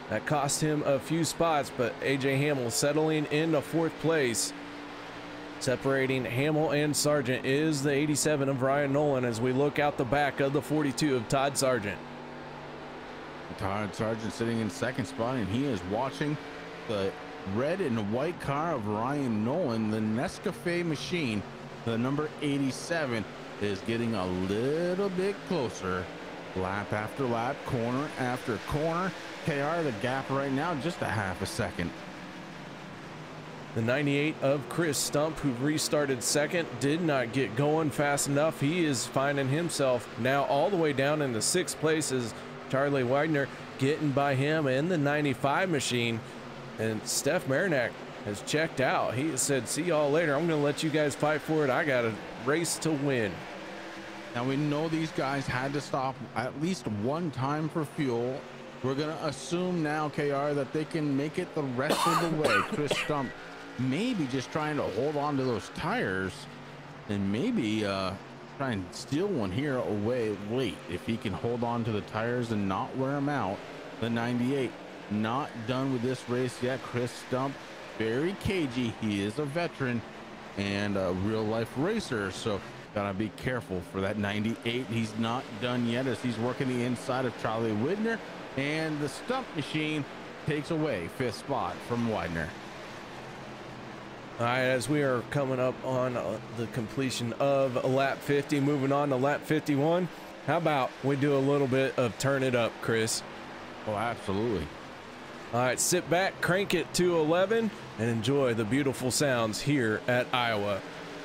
That cost him a few spots, but A J Hamill settling into fourth place. Separating Hamill and Sargent is the eighty-seven of Ryan Nolan as we look out the back of the forty-two of Todd Sargent. Todd Sargent sitting in second spot, and he is watching the red and white car of Ryan Nolan. The Nescafe machine, the number eighty-seven, is getting a little bit closer. Lap after lap, corner after corner. K R, the gap right now, just a half a second. The ninety-eight of Chris Stump, who restarted second, did not get going fast enough. He is finding himself now all the way down in the sixth place as Charlie Widener getting by him in the ninety-five machine. And Steph Marinac has checked out. He said, see y'all later. I'm going to let you guys fight for it. I got a race to win. Now we know these guys had to stop at least one time for fuel. We're going to assume now, K R, that they can make it the rest of the way. Chris Stump maybe just trying to hold on to those tires and maybe uh, try and steal one here away late. If he can hold on to the tires and not wear them out. The ninety-eight not done with this race yet. Chris Stump, very cagey. He is a veteran and a real life racer, so gotta be careful for that ninety-eight. He's not done yet as he's working the inside of Charlie Widener, and the Stump machine takes away fifth spot from Widener. All right, as we are coming up on uh, the completion of lap fifty, moving on to lap fifty-one, how about we do a little bit of turn it up, Chris? Oh, absolutely. All right, sit back, crank it to eleven, and enjoy the beautiful sounds here at Iowa.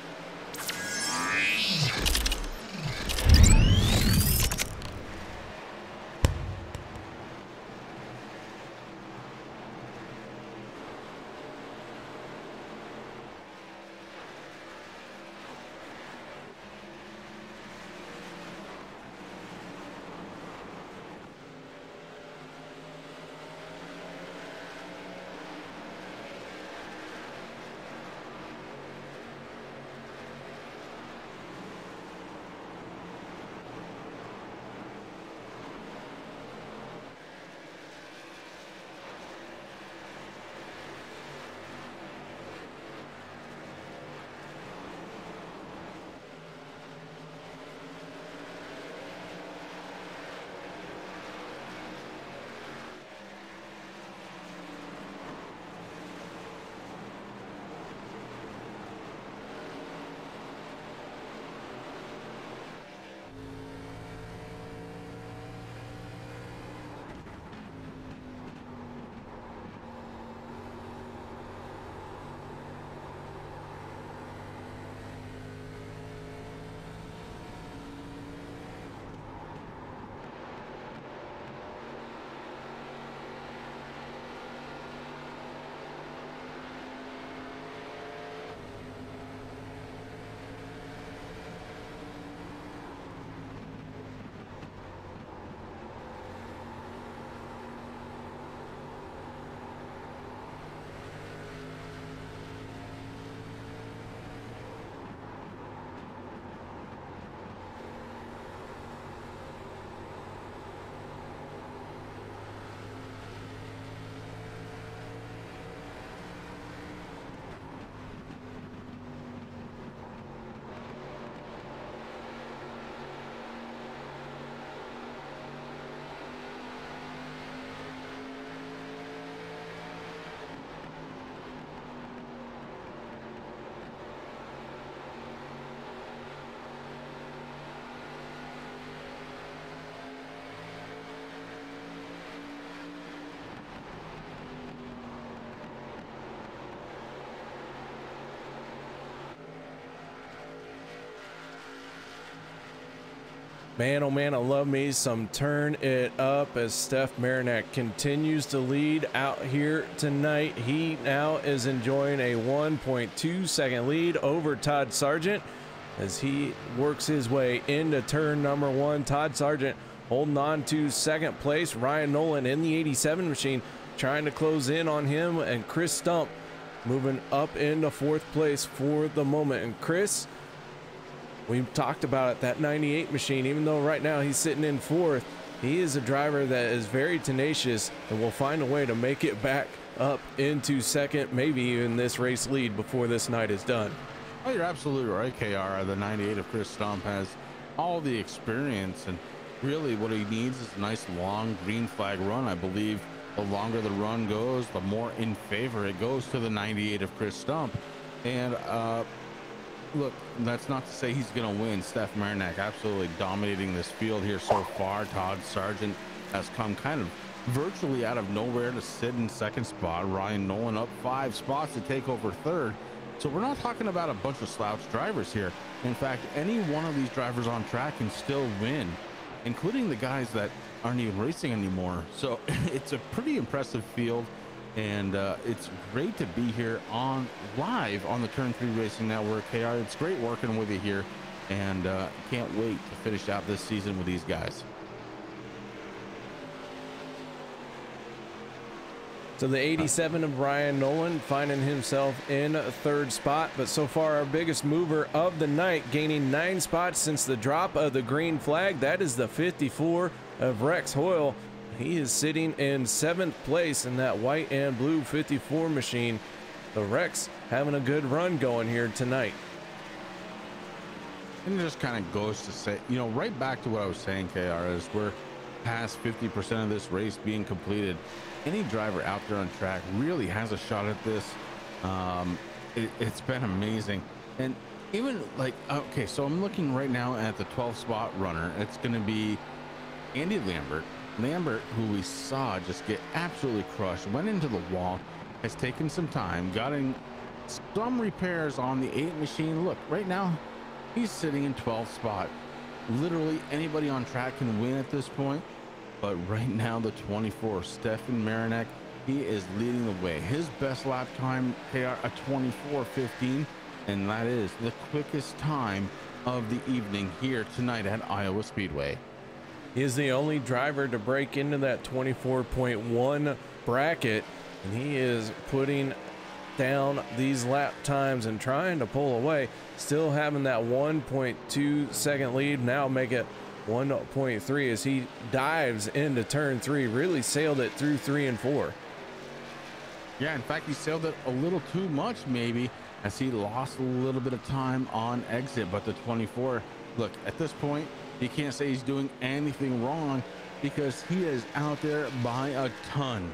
Man, oh man, I love me some turn it up as Steph Marinac continues to lead out here tonight. He now is enjoying a one point two second lead over Todd Sargent as he works his way into turn number one. Todd Sargent holding on to second place. Ryan Nolan in the eighty-seven machine trying to close in on him, and Chris Stump moving up into fourth place for the moment. And Chris, we talked about it, that ninety-eight machine, even though right now he's sitting in fourth, he is a driver that is very tenacious and will find a way to make it back up into second, maybe even this race lead before this night is done. Oh, you're absolutely right, K R. The ninety-eight of Chris Stump has all the experience, and really what he needs is a nice long green flag run. I believe the longer the run goes, the more in favor it goes to the ninety-eight of Chris Stump. And uh, look, that's not to say he's going to win. Steph Marinac absolutely dominating this field here so far. Todd Sargent has come kind of virtually out of nowhere to sit in second spot. Ryan Nolan up five spots to take over third. So we're not talking about a bunch of slouch drivers here. In fact, any one of these drivers on track can still win, including the guys that aren't even racing anymore. So it's a pretty impressive field, and uh, it's great to be here on live on the Turn three Racing Network. K R, it's great working with you here, and uh, can't wait to finish out this season with these guys. So the eighty-seven of Ryan Nolan finding himself in third spot, but so far our biggest mover of the night, gaining nine spots since the drop of the green flag. That is the fifty-four of Rex Hoyle. He is sitting in seventh place in that white and blue fifty-four machine. The Rex having a good run going here tonight. And it just kind of goes to say, you know, right back to what I was saying, K R, is we're past fifty percent of this race being completed. Any driver out there on track really has a shot at this. Um, it, it's been amazing. And even like, okay, so I'm looking right now at the twelfth spot runner. It's going to be Andy Lambert. Lambert, who we saw just get absolutely crushed, went into the wall, has taken some time, got in some repairs on the eight machine. Look, right now, he's sitting in twelfth spot. Literally anybody on track can win at this point. But right now, the twenty-four, Stefan Marinac, he is leading the way. His best lap time, K R, a twenty-four fifteen, and that is the quickest time of the evening here tonight at Iowa Speedway. He is the only driver to break into that twenty-four point one bracket, and he is putting down these lap times and trying to pull away, still having that one point two second lead. Now make it one point three as he dives into turn three. Really sailed it through three and four. Yeah, in fact, he sailed it a little too much maybe, as he lost a little bit of time on exit. But the twenty-four, look, at this point, you can't say he's doing anything wrong because he is out there by a ton.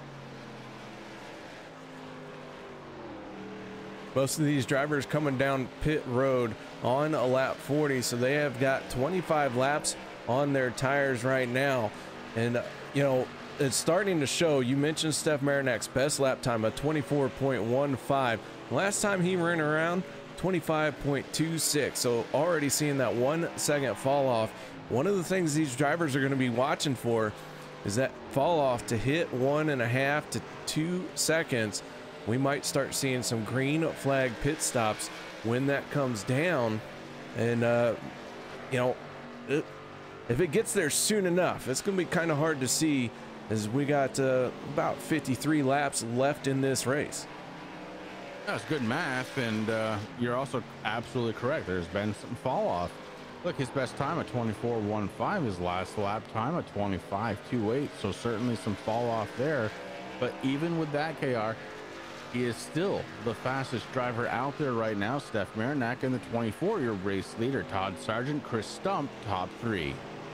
Most of these drivers coming down pit road on a lap forty, so they have got twenty-five laps on their tires right now. And, uh, you know, it's starting to show. You mentioned Steph Marinac's best lap time, a twenty-four point one five. Last time he ran around, twenty-five point two six. So already seeing that one second fall off. One of the things these drivers are going to be watching for is that fall off to hit one and a half to two seconds. We might start seeing some green flag pit stops when that comes down. And, uh, you know, it, if it gets there soon enough, it's going to be kind of hard to see, as we got uh, about fifty-three laps left in this race. That's good math, and uh, you're also absolutely correct. There's been some fall off. Look, his best time at twenty-four one five, his last lap time at twenty-five two eight, so certainly some fall off there. But even with that, K R, he is still the fastest driver out there right now. Steph Marinac and the twenty-four, your race leader, Todd Sargent, Chris Stump, top three.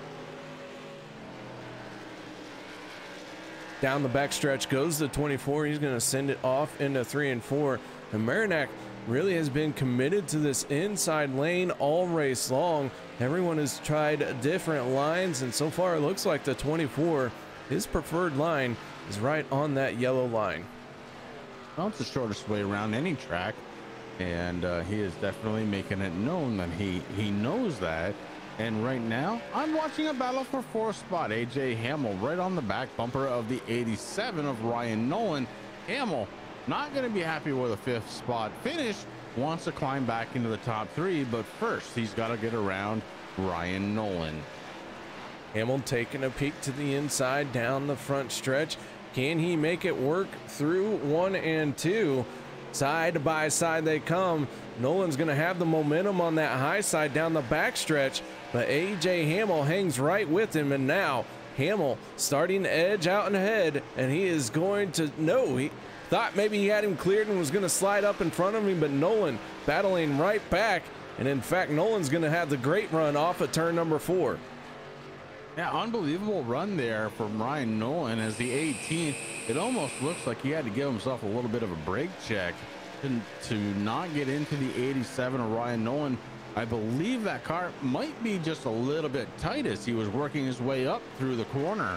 Down the backstretch goes the twenty-four. He's going to send it off into three and four. And Marinac really has been committed to this inside lane all race long. Everyone has tried different lines, and so far it looks like the twenty-four, his preferred line, is right on that yellow line. Well, it's the shortest way around any track, and uh, he is definitely making it known that he he knows that. And right now, I'm watching a battle for fourth spot. A J Hamill right on the back bumper of the eighty-seven of Ryan Nolan. Hamill not going to be happy with a fifth spot finish. Wants to climb back into the top three, but first he's got to get around Ryan Nolan. Hamill taking a peek to the inside down the front stretch. Can he make it work through one and two? Side by side they come. Nolan's going to have the momentum on that high side down the backstretch, but A J Hamill hangs right with him, and now Hamill starting to edge out and ahead, and he is going to, no, he thought maybe he had him cleared and was going to slide up in front of him, but Nolan battling right back. And in fact, Nolan's going to have the great run off at turn number four. Yeah, unbelievable run there from Ryan Nolan as the eighteenth. It almost looks like he had to give himself a little bit of a brake check to, to not get into the eighty-seven of Ryan Nolan. I believe that car might be just a little bit tight as he was working his way up through the corner.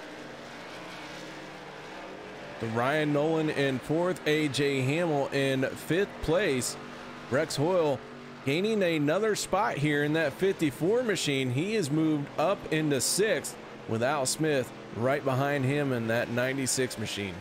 The Ryan Nolan in fourth, A J Hamill in fifth place. Rex Hoyle gaining another spot here in that fifty-four machine. He has moved up into sixth with Al Smith right behind him in that ninety-six machine.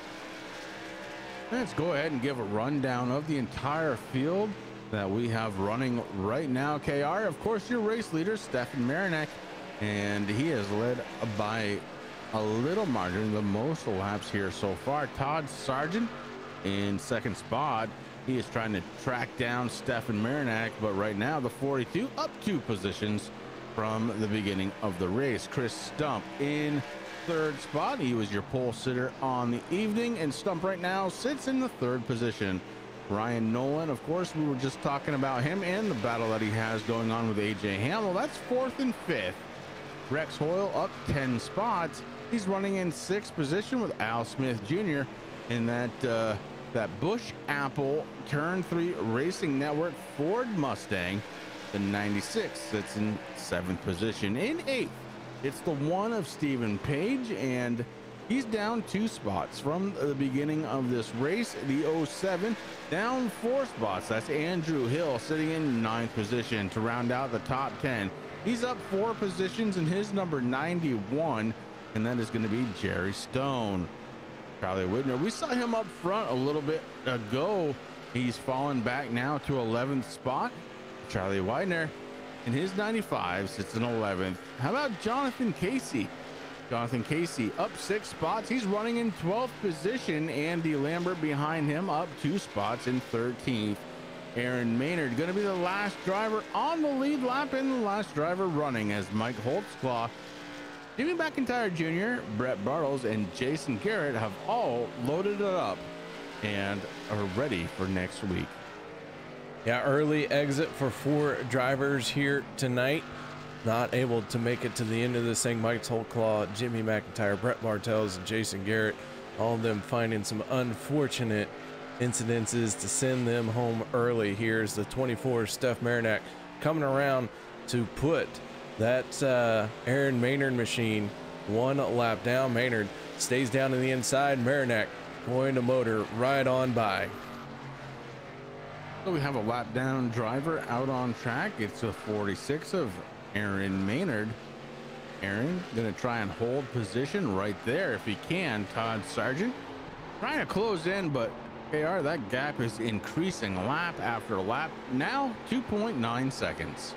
Let's go ahead and give a rundown of the entire field that we have running right now. K R, of course, your race leader, Stefan Marinak, and he has led by a little margin, the most laps here so far. Todd Sargent in second spot. He is trying to track down Stefan Marinak, but right now the forty-two up two positions from the beginning of the race. Chris Stump in third spot. He was your pole sitter on the evening, and Stump right now sits in the third position. Ryan Nolan, of course, we were just talking about him and the battle that he has going on with A J Hamill. That's fourth and fifth. Rex Hoyle up ten spots. He's running in sixth position with Al Smith Junior in that uh, that Busch Apple Turn three Racing Network Ford Mustang. The ninety-six sits in seventh position. In eighth, it's the one of Stephen Page, and he's down two spots from the beginning of this race. The oh seven down four spots. That's Andrew Hill sitting in ninth position to round out the top ten. He's up four positions in his number ninety-one, and that is going to be Jerry Stone. Charlie Whitner, we saw him up front a little bit ago. He's fallen back now to eleventh spot. Charlie Whitner in his ninety-five sits in eleventh. How about Jonathan Casey? Jonathan Casey up six spots. He's running in twelfth position. Andy Lambert behind him up two spots in thirteenth. Aaron Maynard going to be the last driver on the lead lap and the last driver running as Mike Holtzclaw, Jimmy McIntyre Junior, Brett Bartles, and Jason Garrett have all loaded it up and are ready for next week. Yeah, early exit for four drivers here tonight. Not able to make it to the end of this thing. Mike Holtzclaw, Jimmy McIntyre, Brett Bartels, and Jason Garrett, all of them finding some unfortunate incidences to send them home early. Here's the twenty-four, Steph Marinak, coming around to put that uh, Aaron Maynard machine one lap down. Maynard stays down to the inside. Marinak going to motor right on by. So we have a lap down driver out on track. It's a forty-six of Aaron Maynard. Aaron going to try and hold position right there if he can. Todd Sargent trying to close in, but K R, that gap is increasing lap after lap. Now two point nine seconds.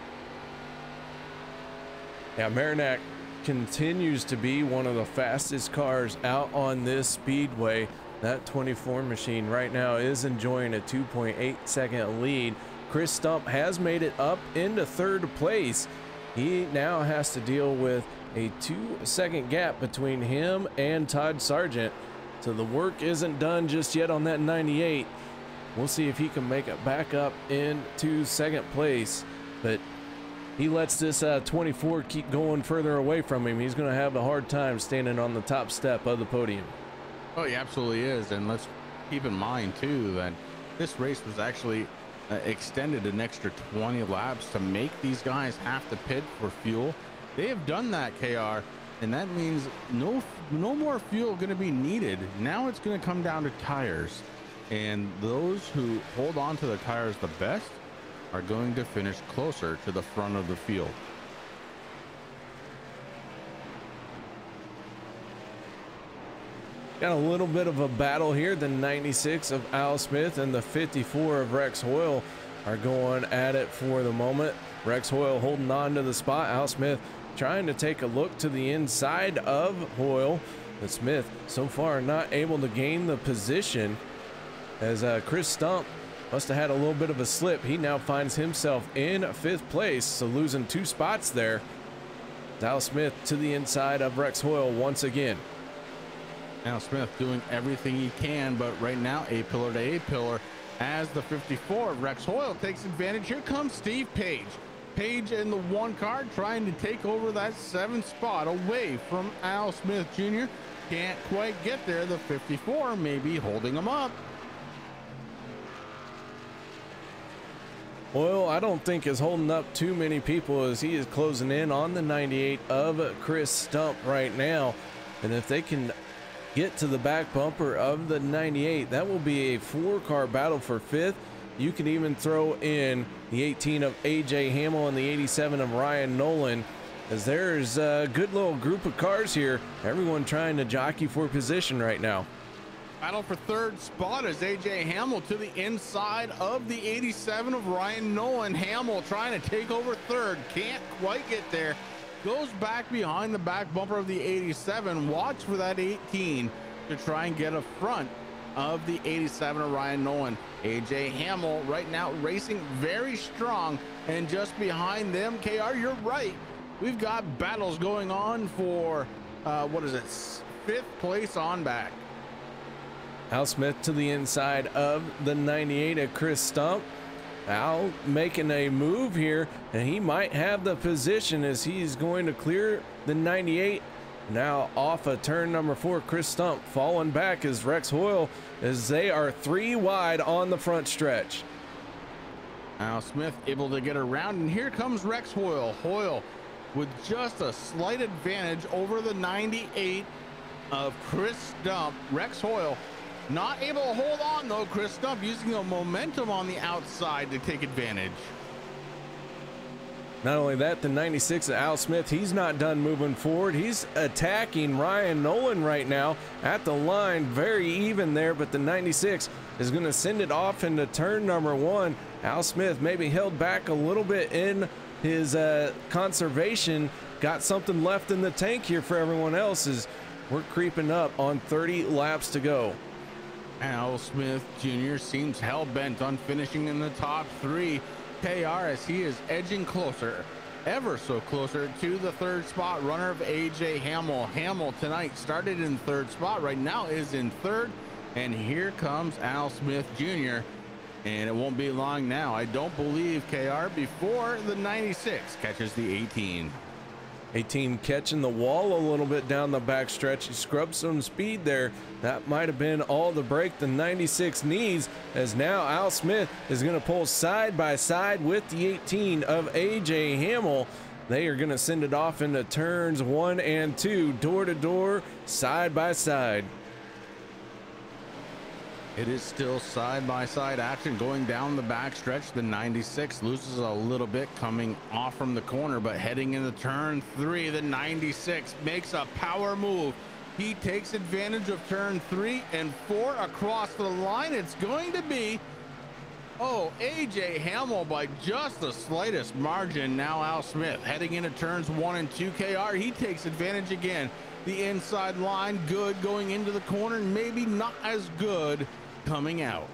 Yeah, Marinak continues to be one of the fastest cars out on this speedway. That twenty-four machine right now is enjoying a two point eight second lead. Chris Stump has made it up into third place. He now has to deal with a two second gap between him and Todd Sargent. So the work isn't done just yet on that ninety-eight. We'll see if he can make it back up into second place. But he lets this uh, twenty-four keep going further away from him. He's going to have a hard time standing on the top step of the podium. Oh, he absolutely is. And let's keep in mind, too, that this race was actually uh, extended an extra twenty laps to make these guys have to pit for fuel. They have done that, K R, and that means no, no more fuel going to be needed. Now it's going to come down to tires. And those who hold on to the tires the best are going to finish closer to the front of the field. Got a little bit of a battle here. The ninety-six of Al Smith and the fifty-four of Rex Hoyle are going at it for the moment. Rex Hoyle holding on to the spot. Al Smith trying to take a look to the inside of Hoyle. But Smith so far not able to gain the position as uh, Chris Stump must have had a little bit of a slip. He now finds himself in fifth place, so losing two spots there. Al Smith to the inside of Rex Hoyle once again. Al Smith doing everything he can, but right now A pillar to A pillar as the fifty-four. Rex Hoyle takes advantage. Here comes Steve Page. Page in the one car trying to take over that seventh spot away from Al Smith Junior Can't quite get there. The fifty-four may be holding him up. Hoyle, I don't think is holding up too many people as he is closing in on the ninety-eight of Chris Stump right now. And if they can get to the back bumper of the ninety-eight, that will be a four car battle for fifth. You can even throw in the eighteen of A J Hamill and the eighty-seven of Ryan Nolan, as there's a good little group of cars here, everyone trying to jockey for position right now. Battle for third spot as A J Hamill to the inside of the eighty-seven of Ryan Nolan. Hamill trying to take over third, can't quite get there. Goes back behind the back bumper of the eighty-seven. Watch for that eighteen to try and get a front of the eighty-seven of Ryan Nolan. A J Hamill right now racing very strong, and just behind them, K R, you're right. We've got battles going on for, uh, what is it, fifth place on back. Al Smith to the inside of the ninety-eight of Chris Stump. Al making a move here, and he might have the position as he's going to clear the ninety-eight. Now off of turn number four, Chris Stump falling back as Rex Hoyle, as they are three wide on the front stretch. Al Smith able to get around, and here comes Rex Hoyle. Hoyle with just a slight advantage over the ninety-eight of Chris Stump. Rex Hoyle not able to hold on though. Chris Stump using the momentum on the outside to take advantage. Not only that, the ninety-six of Al Smith, he's not done moving forward. He's attacking Ryan Nolan right now at the line, very even there, but the ninety-six is going to send it off into turn number one. Al Smith maybe held back a little bit in his uh, conservation, got something left in the tank here for everyone else as we're creeping up on thirty laps to go. Al Smith Junior seems hell-bent on finishing in the top three. K R as he is edging closer, ever so closer to the third spot. Runner of A J Hamill. Hamill tonight started in third spot, right now is in third. And here comes Al Smith Junior And it won't be long now, I don't believe, K R, before the ninety-six catches the eighteen. eighteen catching the wall a little bit down the back stretch. He scrubbed some speed there. That might have been all the break the ninety-six needs, as now Al Smith is going to pull side by side with the eighteen of A J Hamill. They are going to send it off into turns one and two, door to door, side by side. It is still side-by-side action going down the back stretch. The ninety-six loses a little bit coming off from the corner, but heading into turn three, the ninety-six makes a power move. He takes advantage of turn three and four across the line. It's going to be, oh, A J Hamill by just the slightest margin. Now Al Smith heading into turns one and two. K R, he takes advantage again. The inside line, good going into the corner, maybe not as good coming out.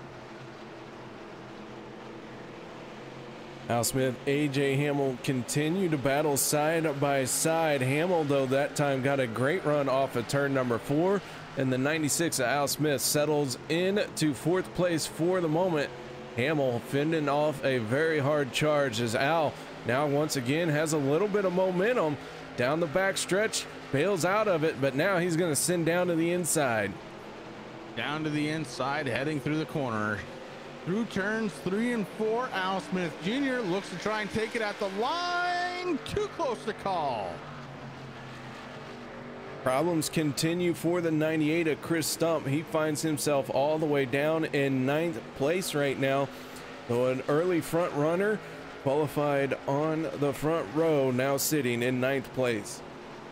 Al Smith, A J Hamill continue to battle side by side. Hamill, though, that time got a great run off of turn number four, and the ninety-six of Al Smith settles in to fourth place for the moment. Hamill fending off a very hard charge as Al now once again has a little bit of momentum down the back stretch, bails out of it, but now he's going to send down to the inside. Down to the inside, heading through the corner. Through turns three and four, Al Smith Junior looks to try and take it at the line. Too close to call. Problems continue for the ninety-eight of Chris Stump. He finds himself all the way down in ninth place right now. So an early front runner qualified on the front row, now sitting in ninth place.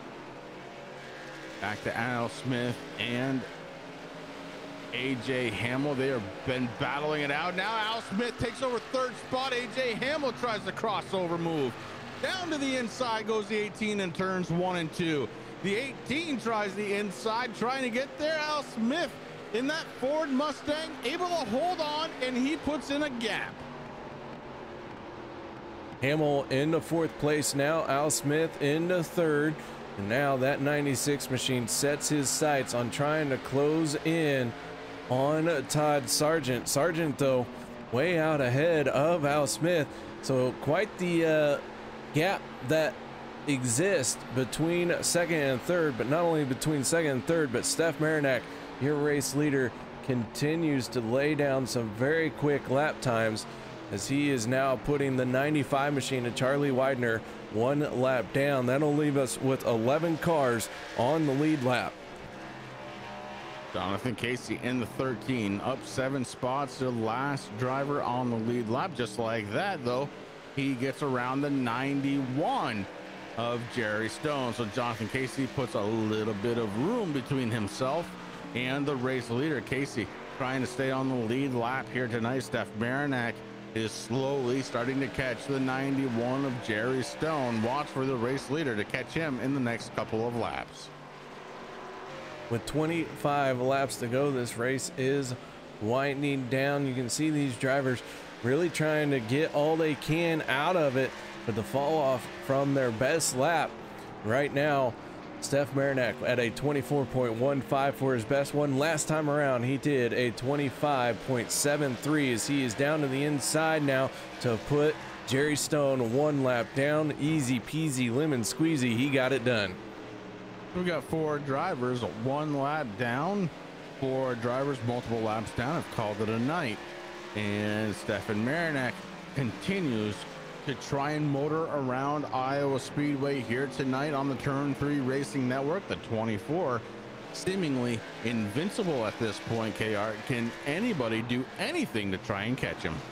Back to Al Smith and A J Hamill. They have been battling it out. Now Al Smith takes over third spot. A J Hamill tries the crossover move. Down to the inside goes the eighteen in turns one and two. The eighteen tries the inside, trying to get there. Al Smith in that Ford Mustang, able to hold on, and he puts in a gap. Hamill into fourth place now. Al Smith into third. And now that ninety-six machine sets his sights on trying to close in on Todd Sargent. Sargent, though, way out ahead of Al Smith. So quite the uh, gap that exists between second and third, but not only between second and third, but Steph Marinac, your race leader, continues to lay down some very quick lap times as he is now putting the ninety-five machine of Charlie Widener one lap down. That'll leave us with eleven cars on the lead lap. Jonathan Casey in the thirteen, up seven spots to the last driver on the lead lap. Just like that, though, he gets around the ninety-one of Jerry Stone. So Jonathan Casey puts a little bit of room between himself and the race leader. Casey trying to stay on the lead lap here tonight. Steph Marinac is slowly starting to catch the ninety-one of Jerry Stone. Watch for the race leader to catch him in the next couple of laps. With twenty-five laps to go, this race is winding down. You can see these drivers really trying to get all they can out of it, but the fall off from their best lap right now. Steph Marinac at a twenty-four point one five for his best one. Last time around, he did a twenty-five point seven three as he is down to the inside now to put Jerry Stone one lap down. Easy peasy lemon squeezy. He got it done. We've got four drivers, one lap down. Four drivers, multiple laps down, have called it a night. And Stephen Marinac continues to try and motor around Iowa Speedway here tonight on the Turn three Racing Network. The twenty-four seemingly invincible at this point. K R, can anybody do anything to try and catch him?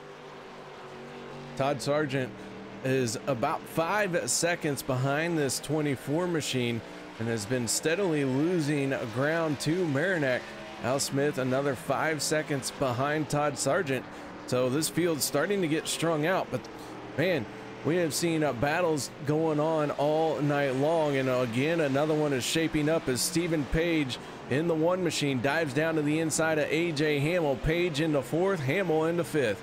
Todd Sargent is about five seconds behind this twenty-four machine and has been steadily losing ground to Marinac. Al Smith another five seconds behind Todd Sargent. So this field's starting to get strung out, but man, we have seen uh, battles going on all night long. And uh, again, another one is shaping up as Stephen Page in the one machine dives down to the inside of A J Hamill. Page into fourth, Hamill into fifth.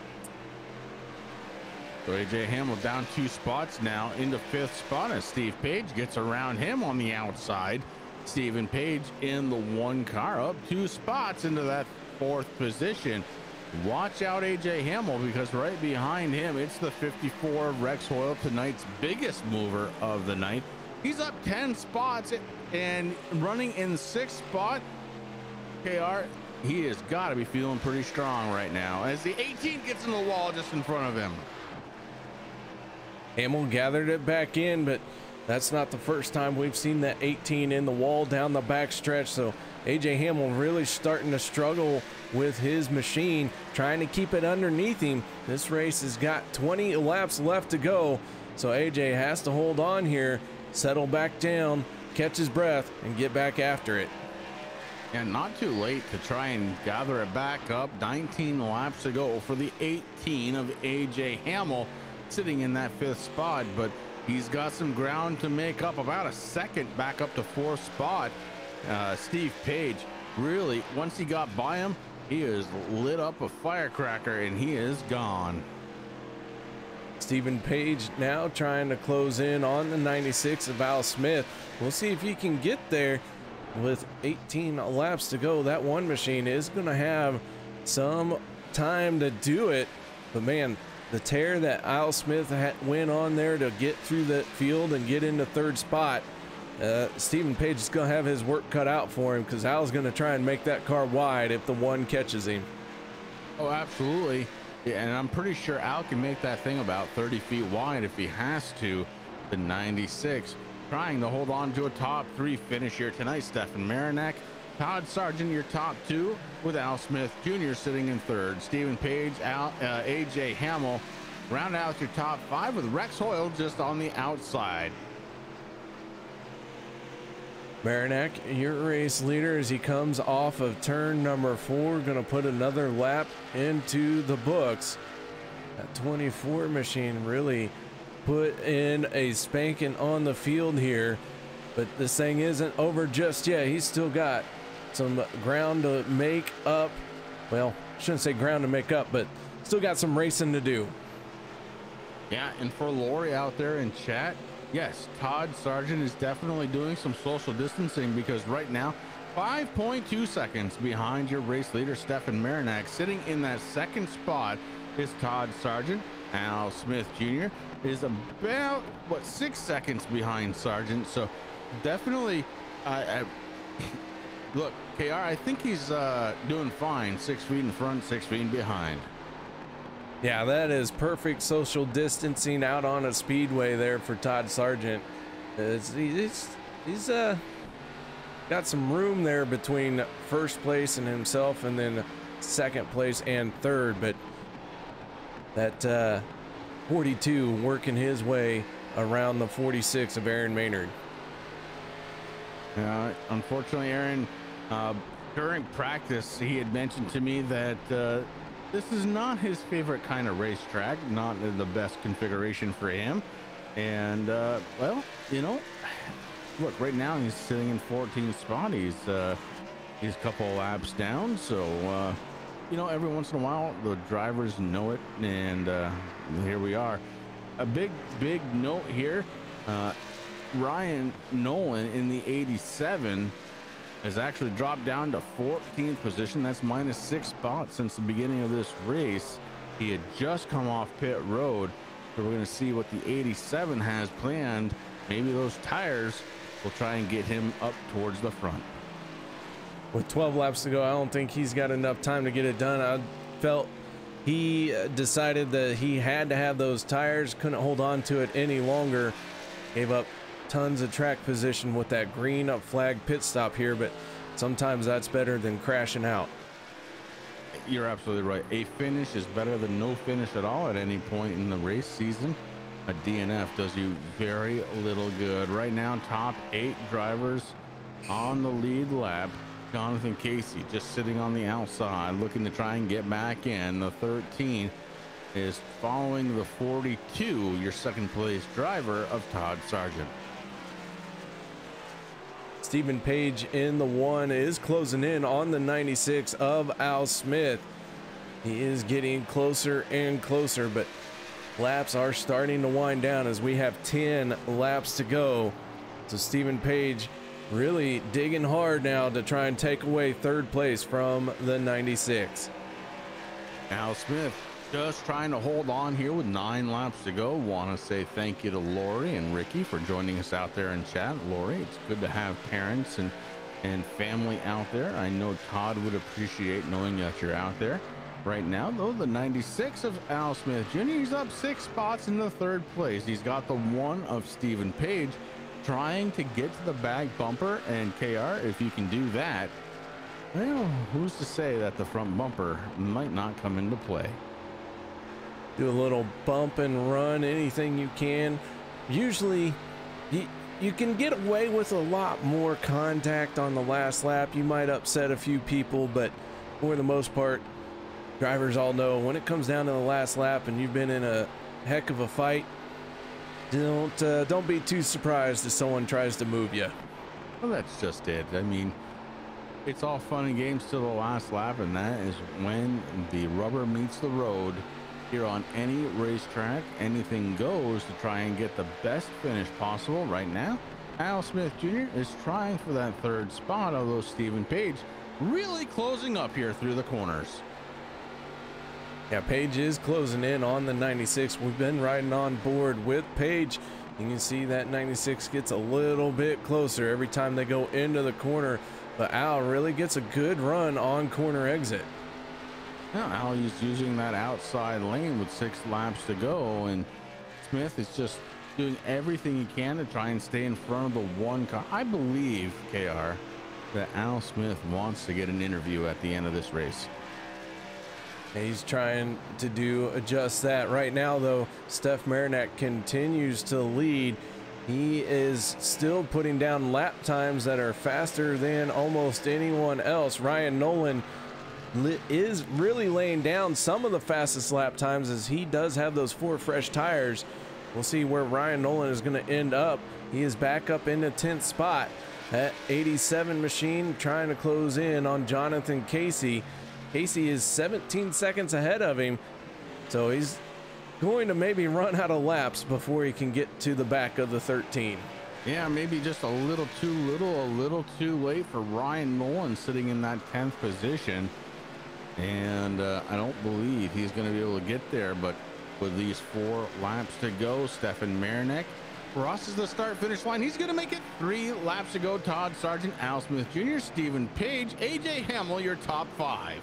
So A J Hamill down two spots now into fifth spot as Steve Page gets around him on the outside. Stephen Page in the one car, up two spots into that fourth position. Watch out A J Hamill, because right behind him it's the fifty-four Rex Hoyle, tonight's biggest mover of the night. He's up ten spots and running in sixth spot. K R, he has got to be feeling pretty strong right now as the eighteen gets in the wall just in front of him. Hamill gathered it back in, but that's not the first time we've seen that eighteen in the wall down the back stretch. So A J Hamill really starting to struggle with his machine, trying to keep it underneath him. This race has got twenty laps left to go, so A J has to hold on here, settle back down, catch his breath, and get back after it. And not too late to try and gather it back up. nineteen laps to go for the eighteen of A J Hamill, sitting in that fifth spot, but he's got some ground to make up, about a second back up to fourth spot. Uh, Steve Page, really, once he got by him, he has lit up a firecracker and he is gone. Stephen Page now trying to close in on the ninety-six of Al Smith. We'll see if he can get there with eighteen laps to go. That one machine is going to have some time to do it, but man, the tear that Al Smith had went on there to get through that field and get into third spot, uh, Stephen Page is going to have his work cut out for him, because Al's going to try and make that car wide if the one catches him. Oh, absolutely. Yeah, and I'm pretty sure Al can make that thing about thirty feet wide if he has to. The ninety-six trying to hold on to a top three finish here tonight. Stephen Marinac, Todd Sargent, your top two, with Al Smith Junior sitting in third. Stephen Page, Al, uh, A J Hamill round out your top five, with Rex Hoyle just on the outside. Marinac, your race leader, as he comes off of turn number four, going to put another lap into the books. That twenty-four machine really put in a spanking on the field here, but this thing isn't over just yet. He's still got some ground to make up. Well, I shouldn't say ground to make up, but still got some racing to do. Yeah, and for Lori out there in chat, yes, Todd Sargent is definitely doing some social distancing, because right now, five point two seconds behind your race leader, Stefan Marinak. Sitting in that second spot is Todd Sargent. Al Smith Junior is about, what, six seconds behind Sargent. So definitely, uh, I, look, K R, I think he's uh, doing fine. Six feet in front, six feet behind. Yeah, that is perfect social distancing out on a speedway there for Todd Sargent. It's, he's he's uh got some room there between first place and himself, and then second place and third, but that uh, forty-two working his way around the forty-six of Aaron Maynard. Yeah, unfortunately, Aaron, uh, during practice, he had mentioned to me that uh, this is not his favorite kind of racetrack, not the best configuration for him. And, uh, well, you know, look, right now he's sitting in fourteenth spot. He's, uh, he's a couple laps down. So, uh, you know, every once in a while, the drivers know it. And uh, here we are. A big, big note here. Uh, Ryan Nolan in the eighty-seven has actually dropped down to fourteenth position. That's minus six spots since the beginning of this race. He had just come off pit road. So we're going to see what the eighty-seven has planned. Maybe those tires will try and get him up towards the front. With twelve laps to go, I don't think he's got enough time to get it done. I felt he decided that he had to have those tires, couldn't hold on to it any longer. Gave up tons of track position with that green up flag pit stop here, but sometimes that's better than crashing out. You're absolutely right. A finish is better than no finish at all at any point in the race season. A D N F does you very little good. Right now, top eight drivers on the lead lap. Jonathan Casey just sitting on the outside, looking to try and get back in. The thirteen is following the forty-two, your second place driver of Todd Sargent. Stephen Page in the one is closing in on the ninety-six of Al Smith. He is getting closer and closer, but laps are starting to wind down as we have ten laps to go. So Stephen Page really digging hard now to try and take away third place from the ninety-six. Al Smith just trying to hold on here with nine laps to go. Want to say thank you to Lori and Ricky for joining us out there in chat. Lori, it's good to have parents and and family out there. I know Todd would appreciate knowing that you're out there. Right now, though, the ninety-six of Al Smith Junior He's up six spots in the third place. He's got the one of Stephen Page trying to get to the back bumper. And K R, if you can do that, well, who's to say that the front bumper might not come into play? Do a little bump and run, anything you can. Usually, you, you can get away with a lot more contact on the last lap. You might upset a few people, but for the most part, drivers all know when it comes down to the last lap and you've been in a heck of a fight, don't uh, don't be too surprised if someone tries to move you. Well, that's just it. I mean, it's all fun and games till the last lap, and that is when the rubber meets the road. Here on any racetrack, anything goes to try and get the best finish possible. Right now, Al Smith Junior is trying for that third spot, although Stephen Page really closing up here through the corners. Yeah, Page is closing in on the ninety-six. We've been riding on board with Page. You can see that ninety-six gets a little bit closer every time they go into the corner, but Al really gets a good run on corner exit. Now Al is using that outside lane with six laps to go, and Smith is just doing everything he can to try and stay in front of the one car. I believe, K R, that Al Smith wants to get an interview at the end of this race. He's trying to do just that. Right now, though, Steph Marinak continues to lead. He is still putting down lap times that are faster than almost anyone else. Ryan Nolan is really laying down some of the fastest lap times as he does have those four fresh tires. We'll see where Ryan Nolan is going to end up. He is back up in the tenth spot. That eighty-seven machine trying to close in on Jonathan Casey. Casey is seventeen seconds ahead of him, so he's going to maybe run out of laps before he can get to the back of the thirteen. Yeah, maybe just a little too little, a little too late for Ryan Nolan sitting in that tenth position. And uh, I don't believe he's going to be able to get there, but with these four laps to go, Stefan Marinak crosses the start finish line. He's going to make it three laps to go. Todd Sargent, Al Smith Junior, Stephen Page, A J Hamill, your top five.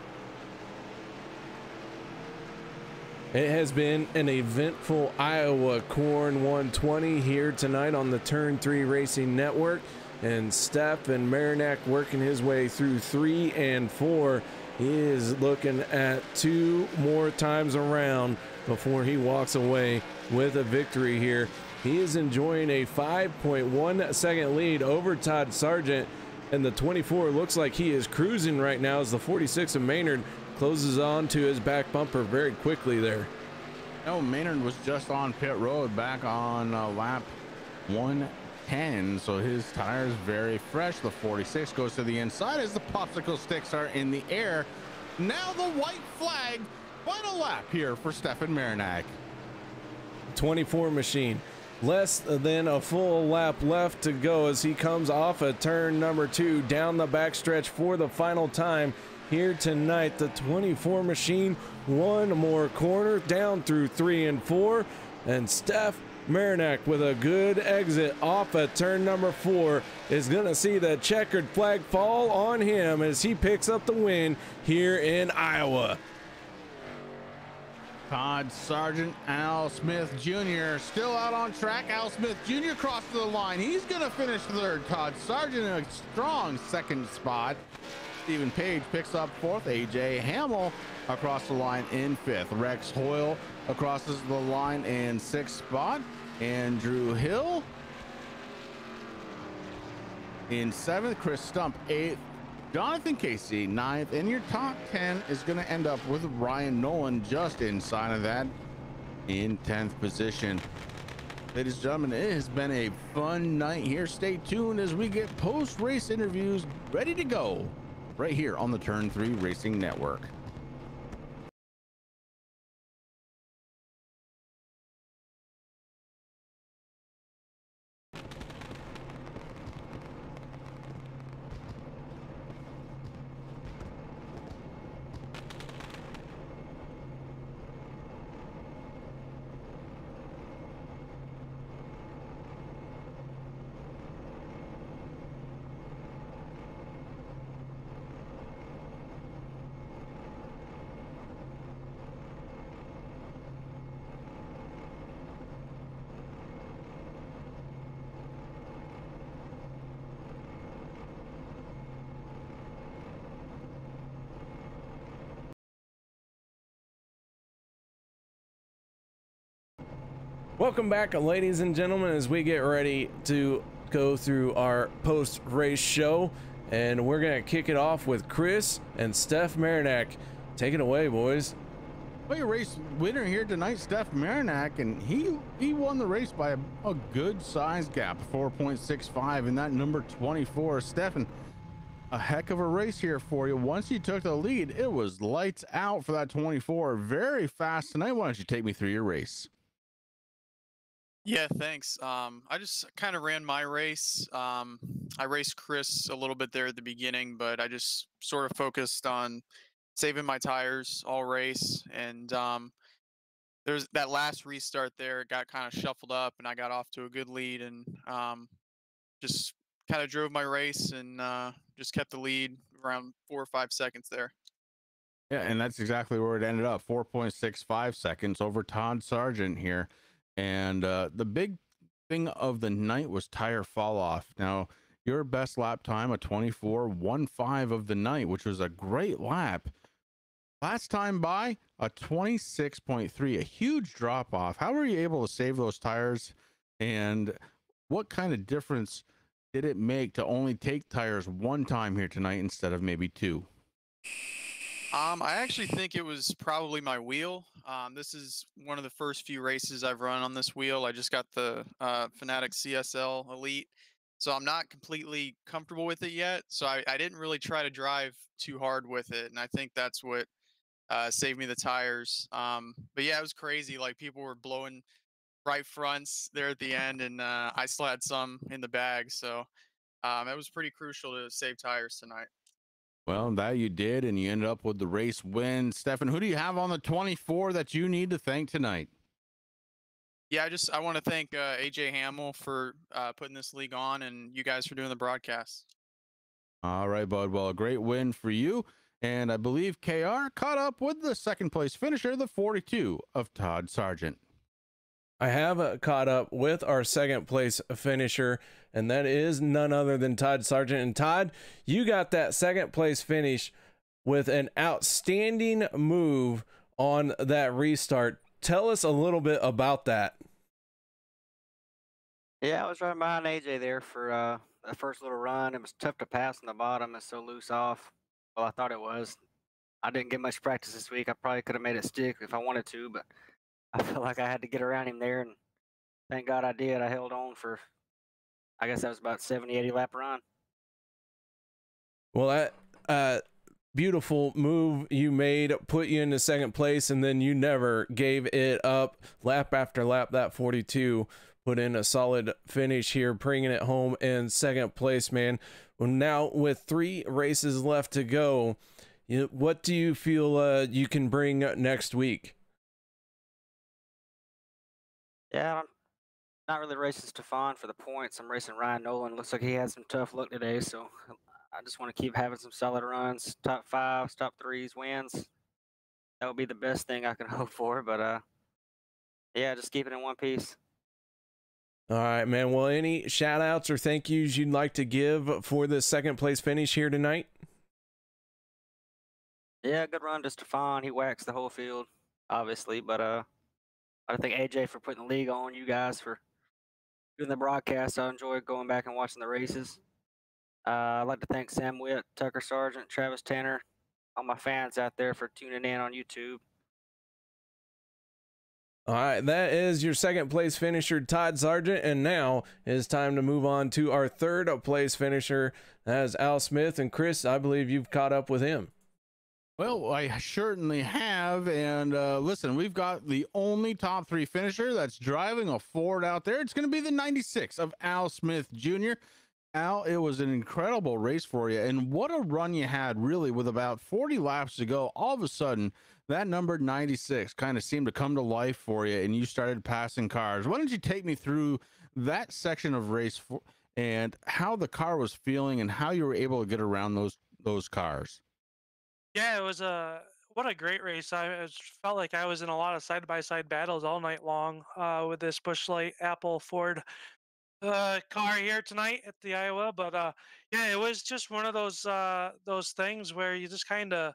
It has been an eventful Iowa Corn one twenty here tonight on the Turn three Racing Network, and Stefan Marinak working his way through three and four. He is looking at two more times around before he walks away with a victory here. He is enjoying a five point one second lead over Todd Sargent, and the twenty-four looks like he is cruising right now as the forty-six of Maynard closes on to his back bumper very quickly there. No, Maynard was just on pit road back on uh, lap one ten, so his tires very fresh. The forty-six goes to the inside as the popsicle sticks are in the air. Now the white flag, final lap here for Stefan Marinak. twenty-four machine, less than a full lap left to go as he comes off of turn number two down the backstretch for the final time here tonight. The twenty-four machine, one more corner down through three and four, and Steph Marinak with a good exit off of turn number four is going to see the checkered flag fall on him as he picks up the win here in Iowa. Todd Sargent, Al Smith Junior still out on track. Al Smith Junior crosses the line. He's going to finish third. Todd Sargent in a strong second spot. Stephen Page picks up fourth. A J Hamill across the line in fifth. Rex Hoyle crosses the line in sixth spot. Andrew Hill in seventh. Chris Stump eighth. Jonathan Casey ninth. And your top ten is going to end up with Ryan Nolan just inside of that in tenth position. Ladies and gentlemen, it has been a fun night here. Stay tuned as we get post-race interviews ready to go right here on the Turn three Racing Network. Welcome back, ladies and gentlemen, as we get ready to go through our post-race show, and we're going to kick it off with Chris and Steph Marinak. Take it away, boys. Well, your race winner here tonight, Steph Marinak, and he he won the race by a, a good size gap, four point six five, in that number twenty-four. Stefan, a heck of a race here for you. Once you took the lead, it was lights out for that twenty-four. Very fast tonight. Why don't you take me through your race? Yeah, thanks. Um, I just kind of ran my race. Um, I raced Chris a little bit there at the beginning, but I just sort of focused on saving my tires all race. And um, there's that last restart there, it got kind of shuffled up, and I got off to a good lead, and um, just kind of drove my race and uh, just kept the lead around four or five seconds there. Yeah, and that's exactly where it ended up, four point six five seconds over Todd Sargent here. And uh, the big thing of the night was tire fall off. Now, your best lap time, a twenty-four one five of the night, which was a great lap. Last time by, a twenty-six point three, a huge drop off. How were you able to save those tires? And what kind of difference did it make to only take tires one time here tonight instead of maybe two? Um, I actually think it was probably my wheel. Um, this is one of the first few races I've run on this wheel. I just got the uh, Fanatic C S L Elite, so I'm not completely comfortable with it yet. So I, I didn't really try to drive too hard with it, and I think that's what uh, saved me the tires. Um, but yeah, it was crazy. Like people were blowing right fronts there at the end, and uh, I still had some in the bag. So um, it was pretty crucial to save tires tonight. Well, that you did, and you ended up with the race win. Stefan, who do you have on the twenty-four that you need to thank tonight? Yeah, I just I want to thank uh, A J Hamill for uh, putting this league on, and you guys for doing the broadcast. All right, bud. Well, a great win for you. And I believe K R caught up with the second place finisher, the forty-two of Todd Sargent. I have uh, caught up with our second place finisher, and that is none other than Todd Sargent. And Todd, you got that second place finish with an outstanding move on that restart. Tell us a little bit about that. Yeah, I was right behind A J there for uh, the first little run. It was tough to pass on the bottom. It's so loose off. Well, I thought it was. I didn't get much practice this week. I probably could have made it stick if I wanted to, but I felt like I had to get around him there, and thank God I did. I held on for, I guess that was about seventy, eighty lap run. Well, that uh, beautiful move you made put you into second place, and then you never gave it up. Lap after lap, that forty-two put in a solid finish here, bringing it home in second place, man. Well, now with three races left to go, you, what do you feel uh, you can bring next week? Yeah, I'm not really racing Stefan for the points. I'm racing Ryan Nolan. Looks like he had some tough luck today, so I just want to keep having some solid runs, top fives, top threes, wins. That would be the best thing I can hope for, but uh, yeah, just keep it in one piece. All right, man. Well, any shout outs or thank yous you'd like to give for the second place finish here tonight? Yeah, good run to Stefan. He waxed the whole field, obviously, but uh, I thank A J for putting the league on, you guys for doing the broadcast. I enjoyed going back and watching the races. Uh, I'd like to thank Sam Witt, Tucker Sargent, Travis Tanner, all my fans out there for tuning in on YouTube. All right, that is your second place finisher, Todd Sargent, and now it's time to move on to our third place finisher. That is Al Smith, and Chris, I believe you've caught up with him. Well, I certainly have, and uh, listen, we've got the only top three finisher that's driving a Ford out there. It's going to be the ninety-six of Al Smith Junior Al, it was an incredible race for you, and what a run you had, really, with about forty laps to go. All of a sudden, that number ninety-six kind of seemed to come to life for you, and you started passing cars. Why don't you take me through that section of race for, and how the car was feeling and how you were able to get around those those cars? Yeah, it was a what a great race. I it was- felt like I was in a lot of side by side battles all night long uh, with this Busch Light Apple Ford uh, car here tonight at the Iowa. But uh, yeah, it was just one of those uh, those things where you just kind of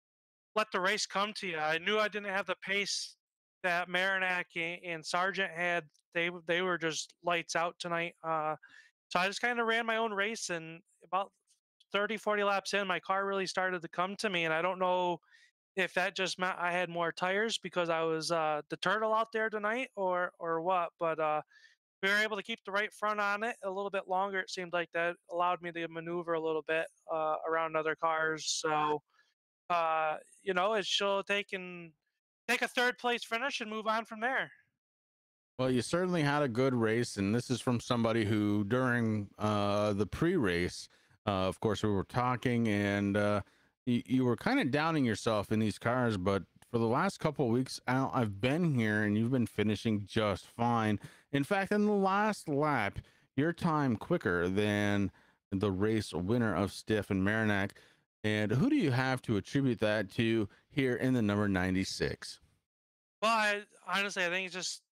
let the race come to you. I knew I didn't have the pace that Marinac and, and Sargent had. They they were just lights out tonight. Uh, so I just kind of ran my own race, and about thirty, forty laps in, my car really started to come to me. And I don't know if that just meant I had more tires because I was uh, the turtle out there tonight or or what. But uh, we were able to keep the right front on it a little bit longer. It seemed like that allowed me to maneuver a little bit uh, around other cars. So, uh, you know, it's still taking take a third place finish and move on from there. Well, you certainly had a good race, and this is from somebody who, during uh, the pre-race, uh, of course, we were talking, and uh, you, you were kind of downing yourself in these cars, but for the last couple of weeks, Al, I've been here, and you've been finishing just fine. In fact, in the last lap, your time quicker than the race winner of Stiff and Marinac. And who do you have to attribute that to here in the number ninety-six? Well, I, honestly, I think it's just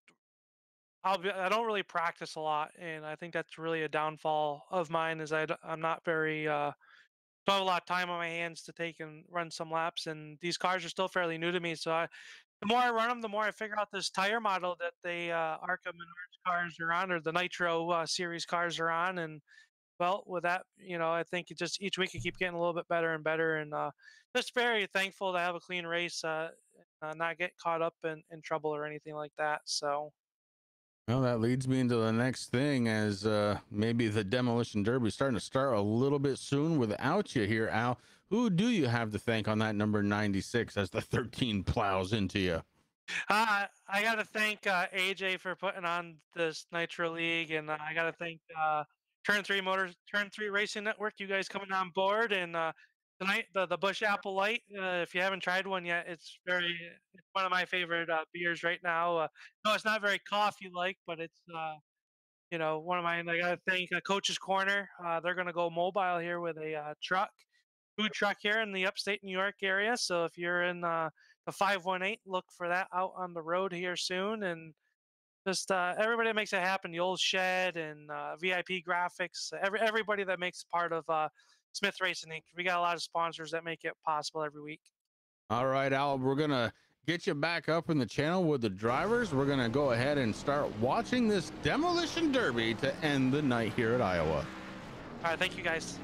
I'll be, I don't really practice a lot, and I think that's really a downfall of mine. Is I d- I'm not very uh, don't have a lot of time on my hands to take and run some laps, and these cars are still fairly new to me. So I, the more I run them, the more I figure out this tire model that the uh, Arkham and Orange cars are on, or the Nitro uh, Series cars are on, and well, with that, you know, I think it just each week you keep getting a little bit better and better, and uh, just very thankful to have a clean race, uh, uh, not get caught up in, in trouble or anything like that. So. Well, that leads me into the next thing, as uh, maybe the Demolition Derby is starting to start a little bit soon without you here, Al. who do you have to thank on that number ninety-six as the thirteen plows into you? Uh, I got to thank uh, A J for putting on this Nitro League, and uh, I got to thank uh, Turn Three Motors, Turn Three Racing Network. You guys coming on board, and uh, tonight the the Bush Apple Light. Uh, if you haven't tried one yet, it's very it's one of my favorite uh, beers right now. Uh, no, it's not very coffee like, but it's uh, you know one of mine. I got to thank uh, Coach's Corner. Uh, they're gonna go mobile here with a uh, truck, food truck here in the upstate New York area. So if you're in uh, the five one eight, look for that out on the road here soon. And just uh, everybody that makes it happen, the old shed and uh, V I P graphics, every, everybody that makes part of uh, Smith Racing Incorporated. We got a lot of sponsors that make it possible every week. All right, Al, we're going to get you back up in the channel with the drivers. We're going to go ahead and start watching this Demolition Derby to end the night here at Iowa. All right, thank you guys.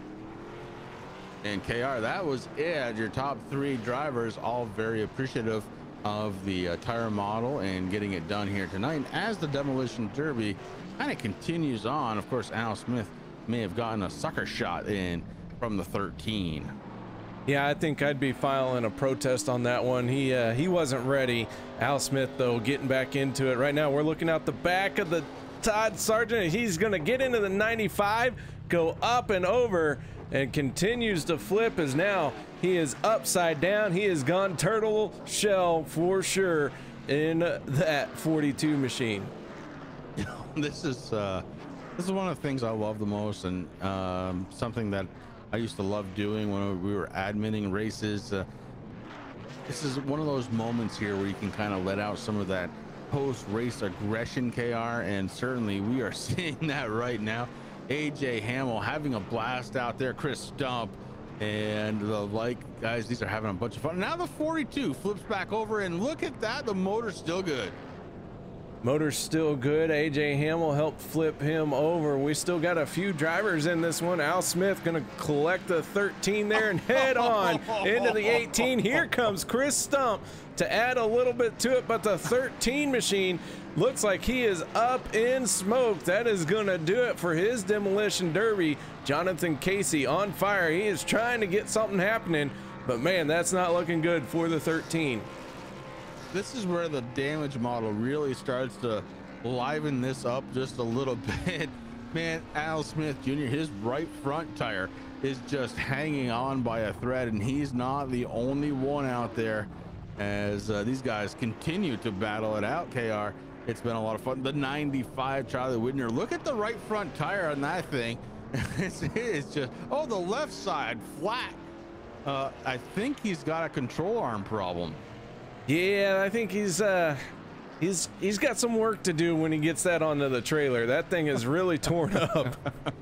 And K R, that was it. Your top three drivers, all very appreciative of the uh, tire model and getting it done here tonight. And as the Demolition Derby kind of continues on, of course, Al Smith may have gotten a sucker shot in from the thirteen. Yeah, I think I'd be filing a protest on that one. He uh, he wasn't ready. Al Smith, though, getting back into it. Right now, we're looking out the back of the Todd Sargent. He's going to get into the ninety-five, go up and over, and continues to flip as now he is upside down. He has gone turtle shell for sure in that forty-two machine. You know, this is uh, this is one of the things I love the most, and um, something that I used to love doing when we were adminning races. Uh, this is one of those moments here where you can kind of let out some of that post-race aggression, K R, and certainly we are seeing that right now. A J Hamill having a blast out there, Chris Stump and the like guys, these are having a bunch of fun. Now the forty-two flips back over, and look at that, the motor's still good. Motor's still good. A J Hamill helped flip him over. We still got a few drivers in this one. Al Smith gonna collect the thirteen there and head on into the eighteen. Here comes Chris Stump to add a little bit to it, but the thirteen machine looks like he is up in smoke. That is gonna do it for his Demolition Derby. Jonathan Casey on fire. He is trying to get something happening, but man, that's not looking good for the thirteen. This is where the damage model really starts to liven this up just a little bit. Man, Al Smith Junior, his right front tire is just hanging on by a thread, and he's not the only one out there as uh, these guys continue to battle it out, K R. It's been a lot of fun. The ninety-five Charlie Widner, look at the right front tire on that thing. it's, it's just, oh, the left side flat. Uh, I think he's got a control arm problem. Yeah, I think he's uh he's he's got some work to do when he gets that onto the trailer. That thing is really torn up.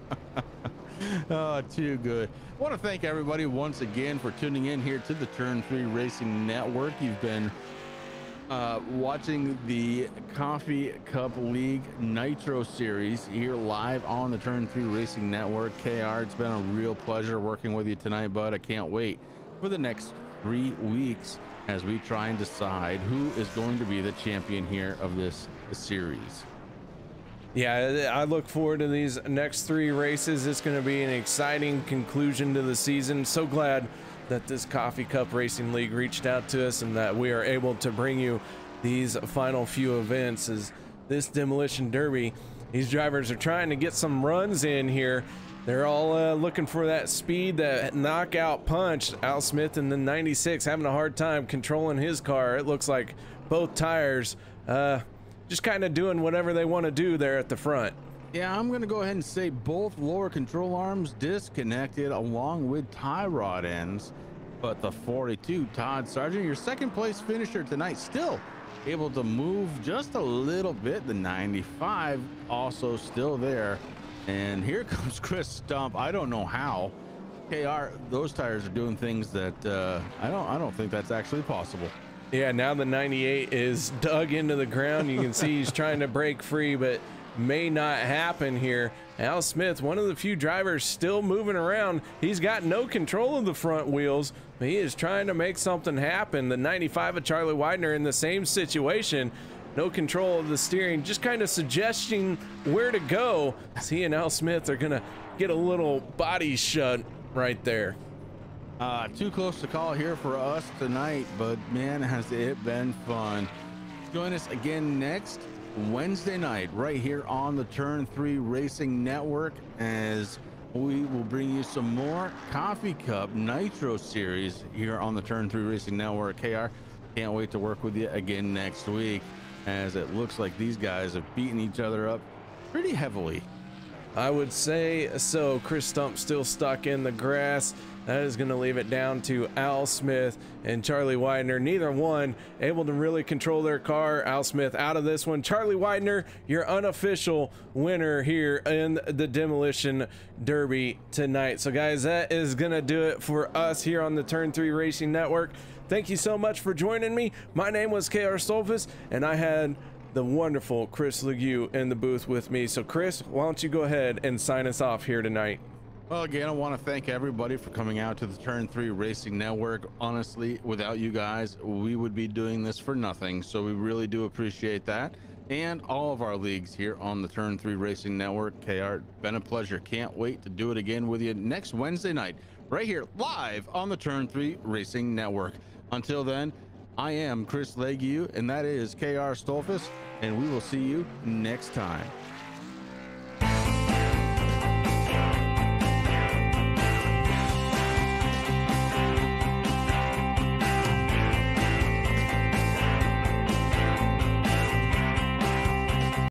Oh, too good. I want to thank everybody once again for tuning in here to the Turn Three Racing Network. You've been uh, watching the Coffee Cup League Nitro Series here live on the Turn Three Racing Network. K R, it's been a real pleasure working with you tonight, bud. I can't wait for the next three weeks as we try and decide who is going to be the champion here of this series. Yeah, I look forward to these next three races. It's going to be an exciting conclusion to the season. So glad that this Coffee Cup Racing League reached out to us and that we are able to bring you these final few events. As this Demolition Derby, these drivers are trying to get some runs in here. They're all uh, looking for that speed, that knockout punch. Al Smith in the ninety-six having a hard time controlling his car. It looks like both tires uh, just kind of doing whatever they want to do there at the front. Yeah, I'm going to go ahead and say both lower control arms disconnected along with tie rod ends. But the forty-two, Todd Sargent, your second place finisher tonight, still able to move just a little bit. The ninety-five also still there. And here comes Chris Stump. I don't know how. K R, those tires are doing things that uh, I don't I don't think that's actually possible. Yeah, now the ninety-eight is dug into the ground. You can see he's trying to break free, but may not happen here. Al Smith, one of the few drivers still moving around. He's got no control of the front wheels, but he is trying to make something happen. The ninety-five of Charlie Widener in the same situation. No control of the steering, just kind of suggesting where to go. As he and Al Smith are gonna get a little body shut right there. Uh, too close to call here for us tonight, but man, has it been fun. Join us again next Wednesday night right here on the Turn three Racing Network as we will bring you some more Coffee Cup Nitro Series here on the Turn three Racing Network. K R, can't wait to work with you again next week, as it looks like these guys have beaten each other up pretty heavily. I would say so. Chris Stump still stuck in the grass. That is going to leave it down to Al Smith and Charlie Widener. Neither one able to really control their car. Al Smith out of this one. Charlie Widener, your unofficial winner here in the Demolition Derby tonight. So guys, that is going to do it for us here on the Turn three Racing Network. Thank you so much for joining me. My name was K R Stolfus, and I had the wonderful Chris Legue in the booth with me. So Chris, why don't you go ahead and sign us off here tonight? Well, again, I want to thank everybody for coming out to the Turn three Racing Network. Honestly, without you guys, we would be doing this for nothing. So we really do appreciate that. And all of our leagues here on the Turn three Racing Network. K R, been a pleasure. Can't wait to do it again with you next Wednesday night, right here, live on the Turn three Racing Network. Until then, I am Chris Legue, and that is K R Stolfus, and we will see you next time.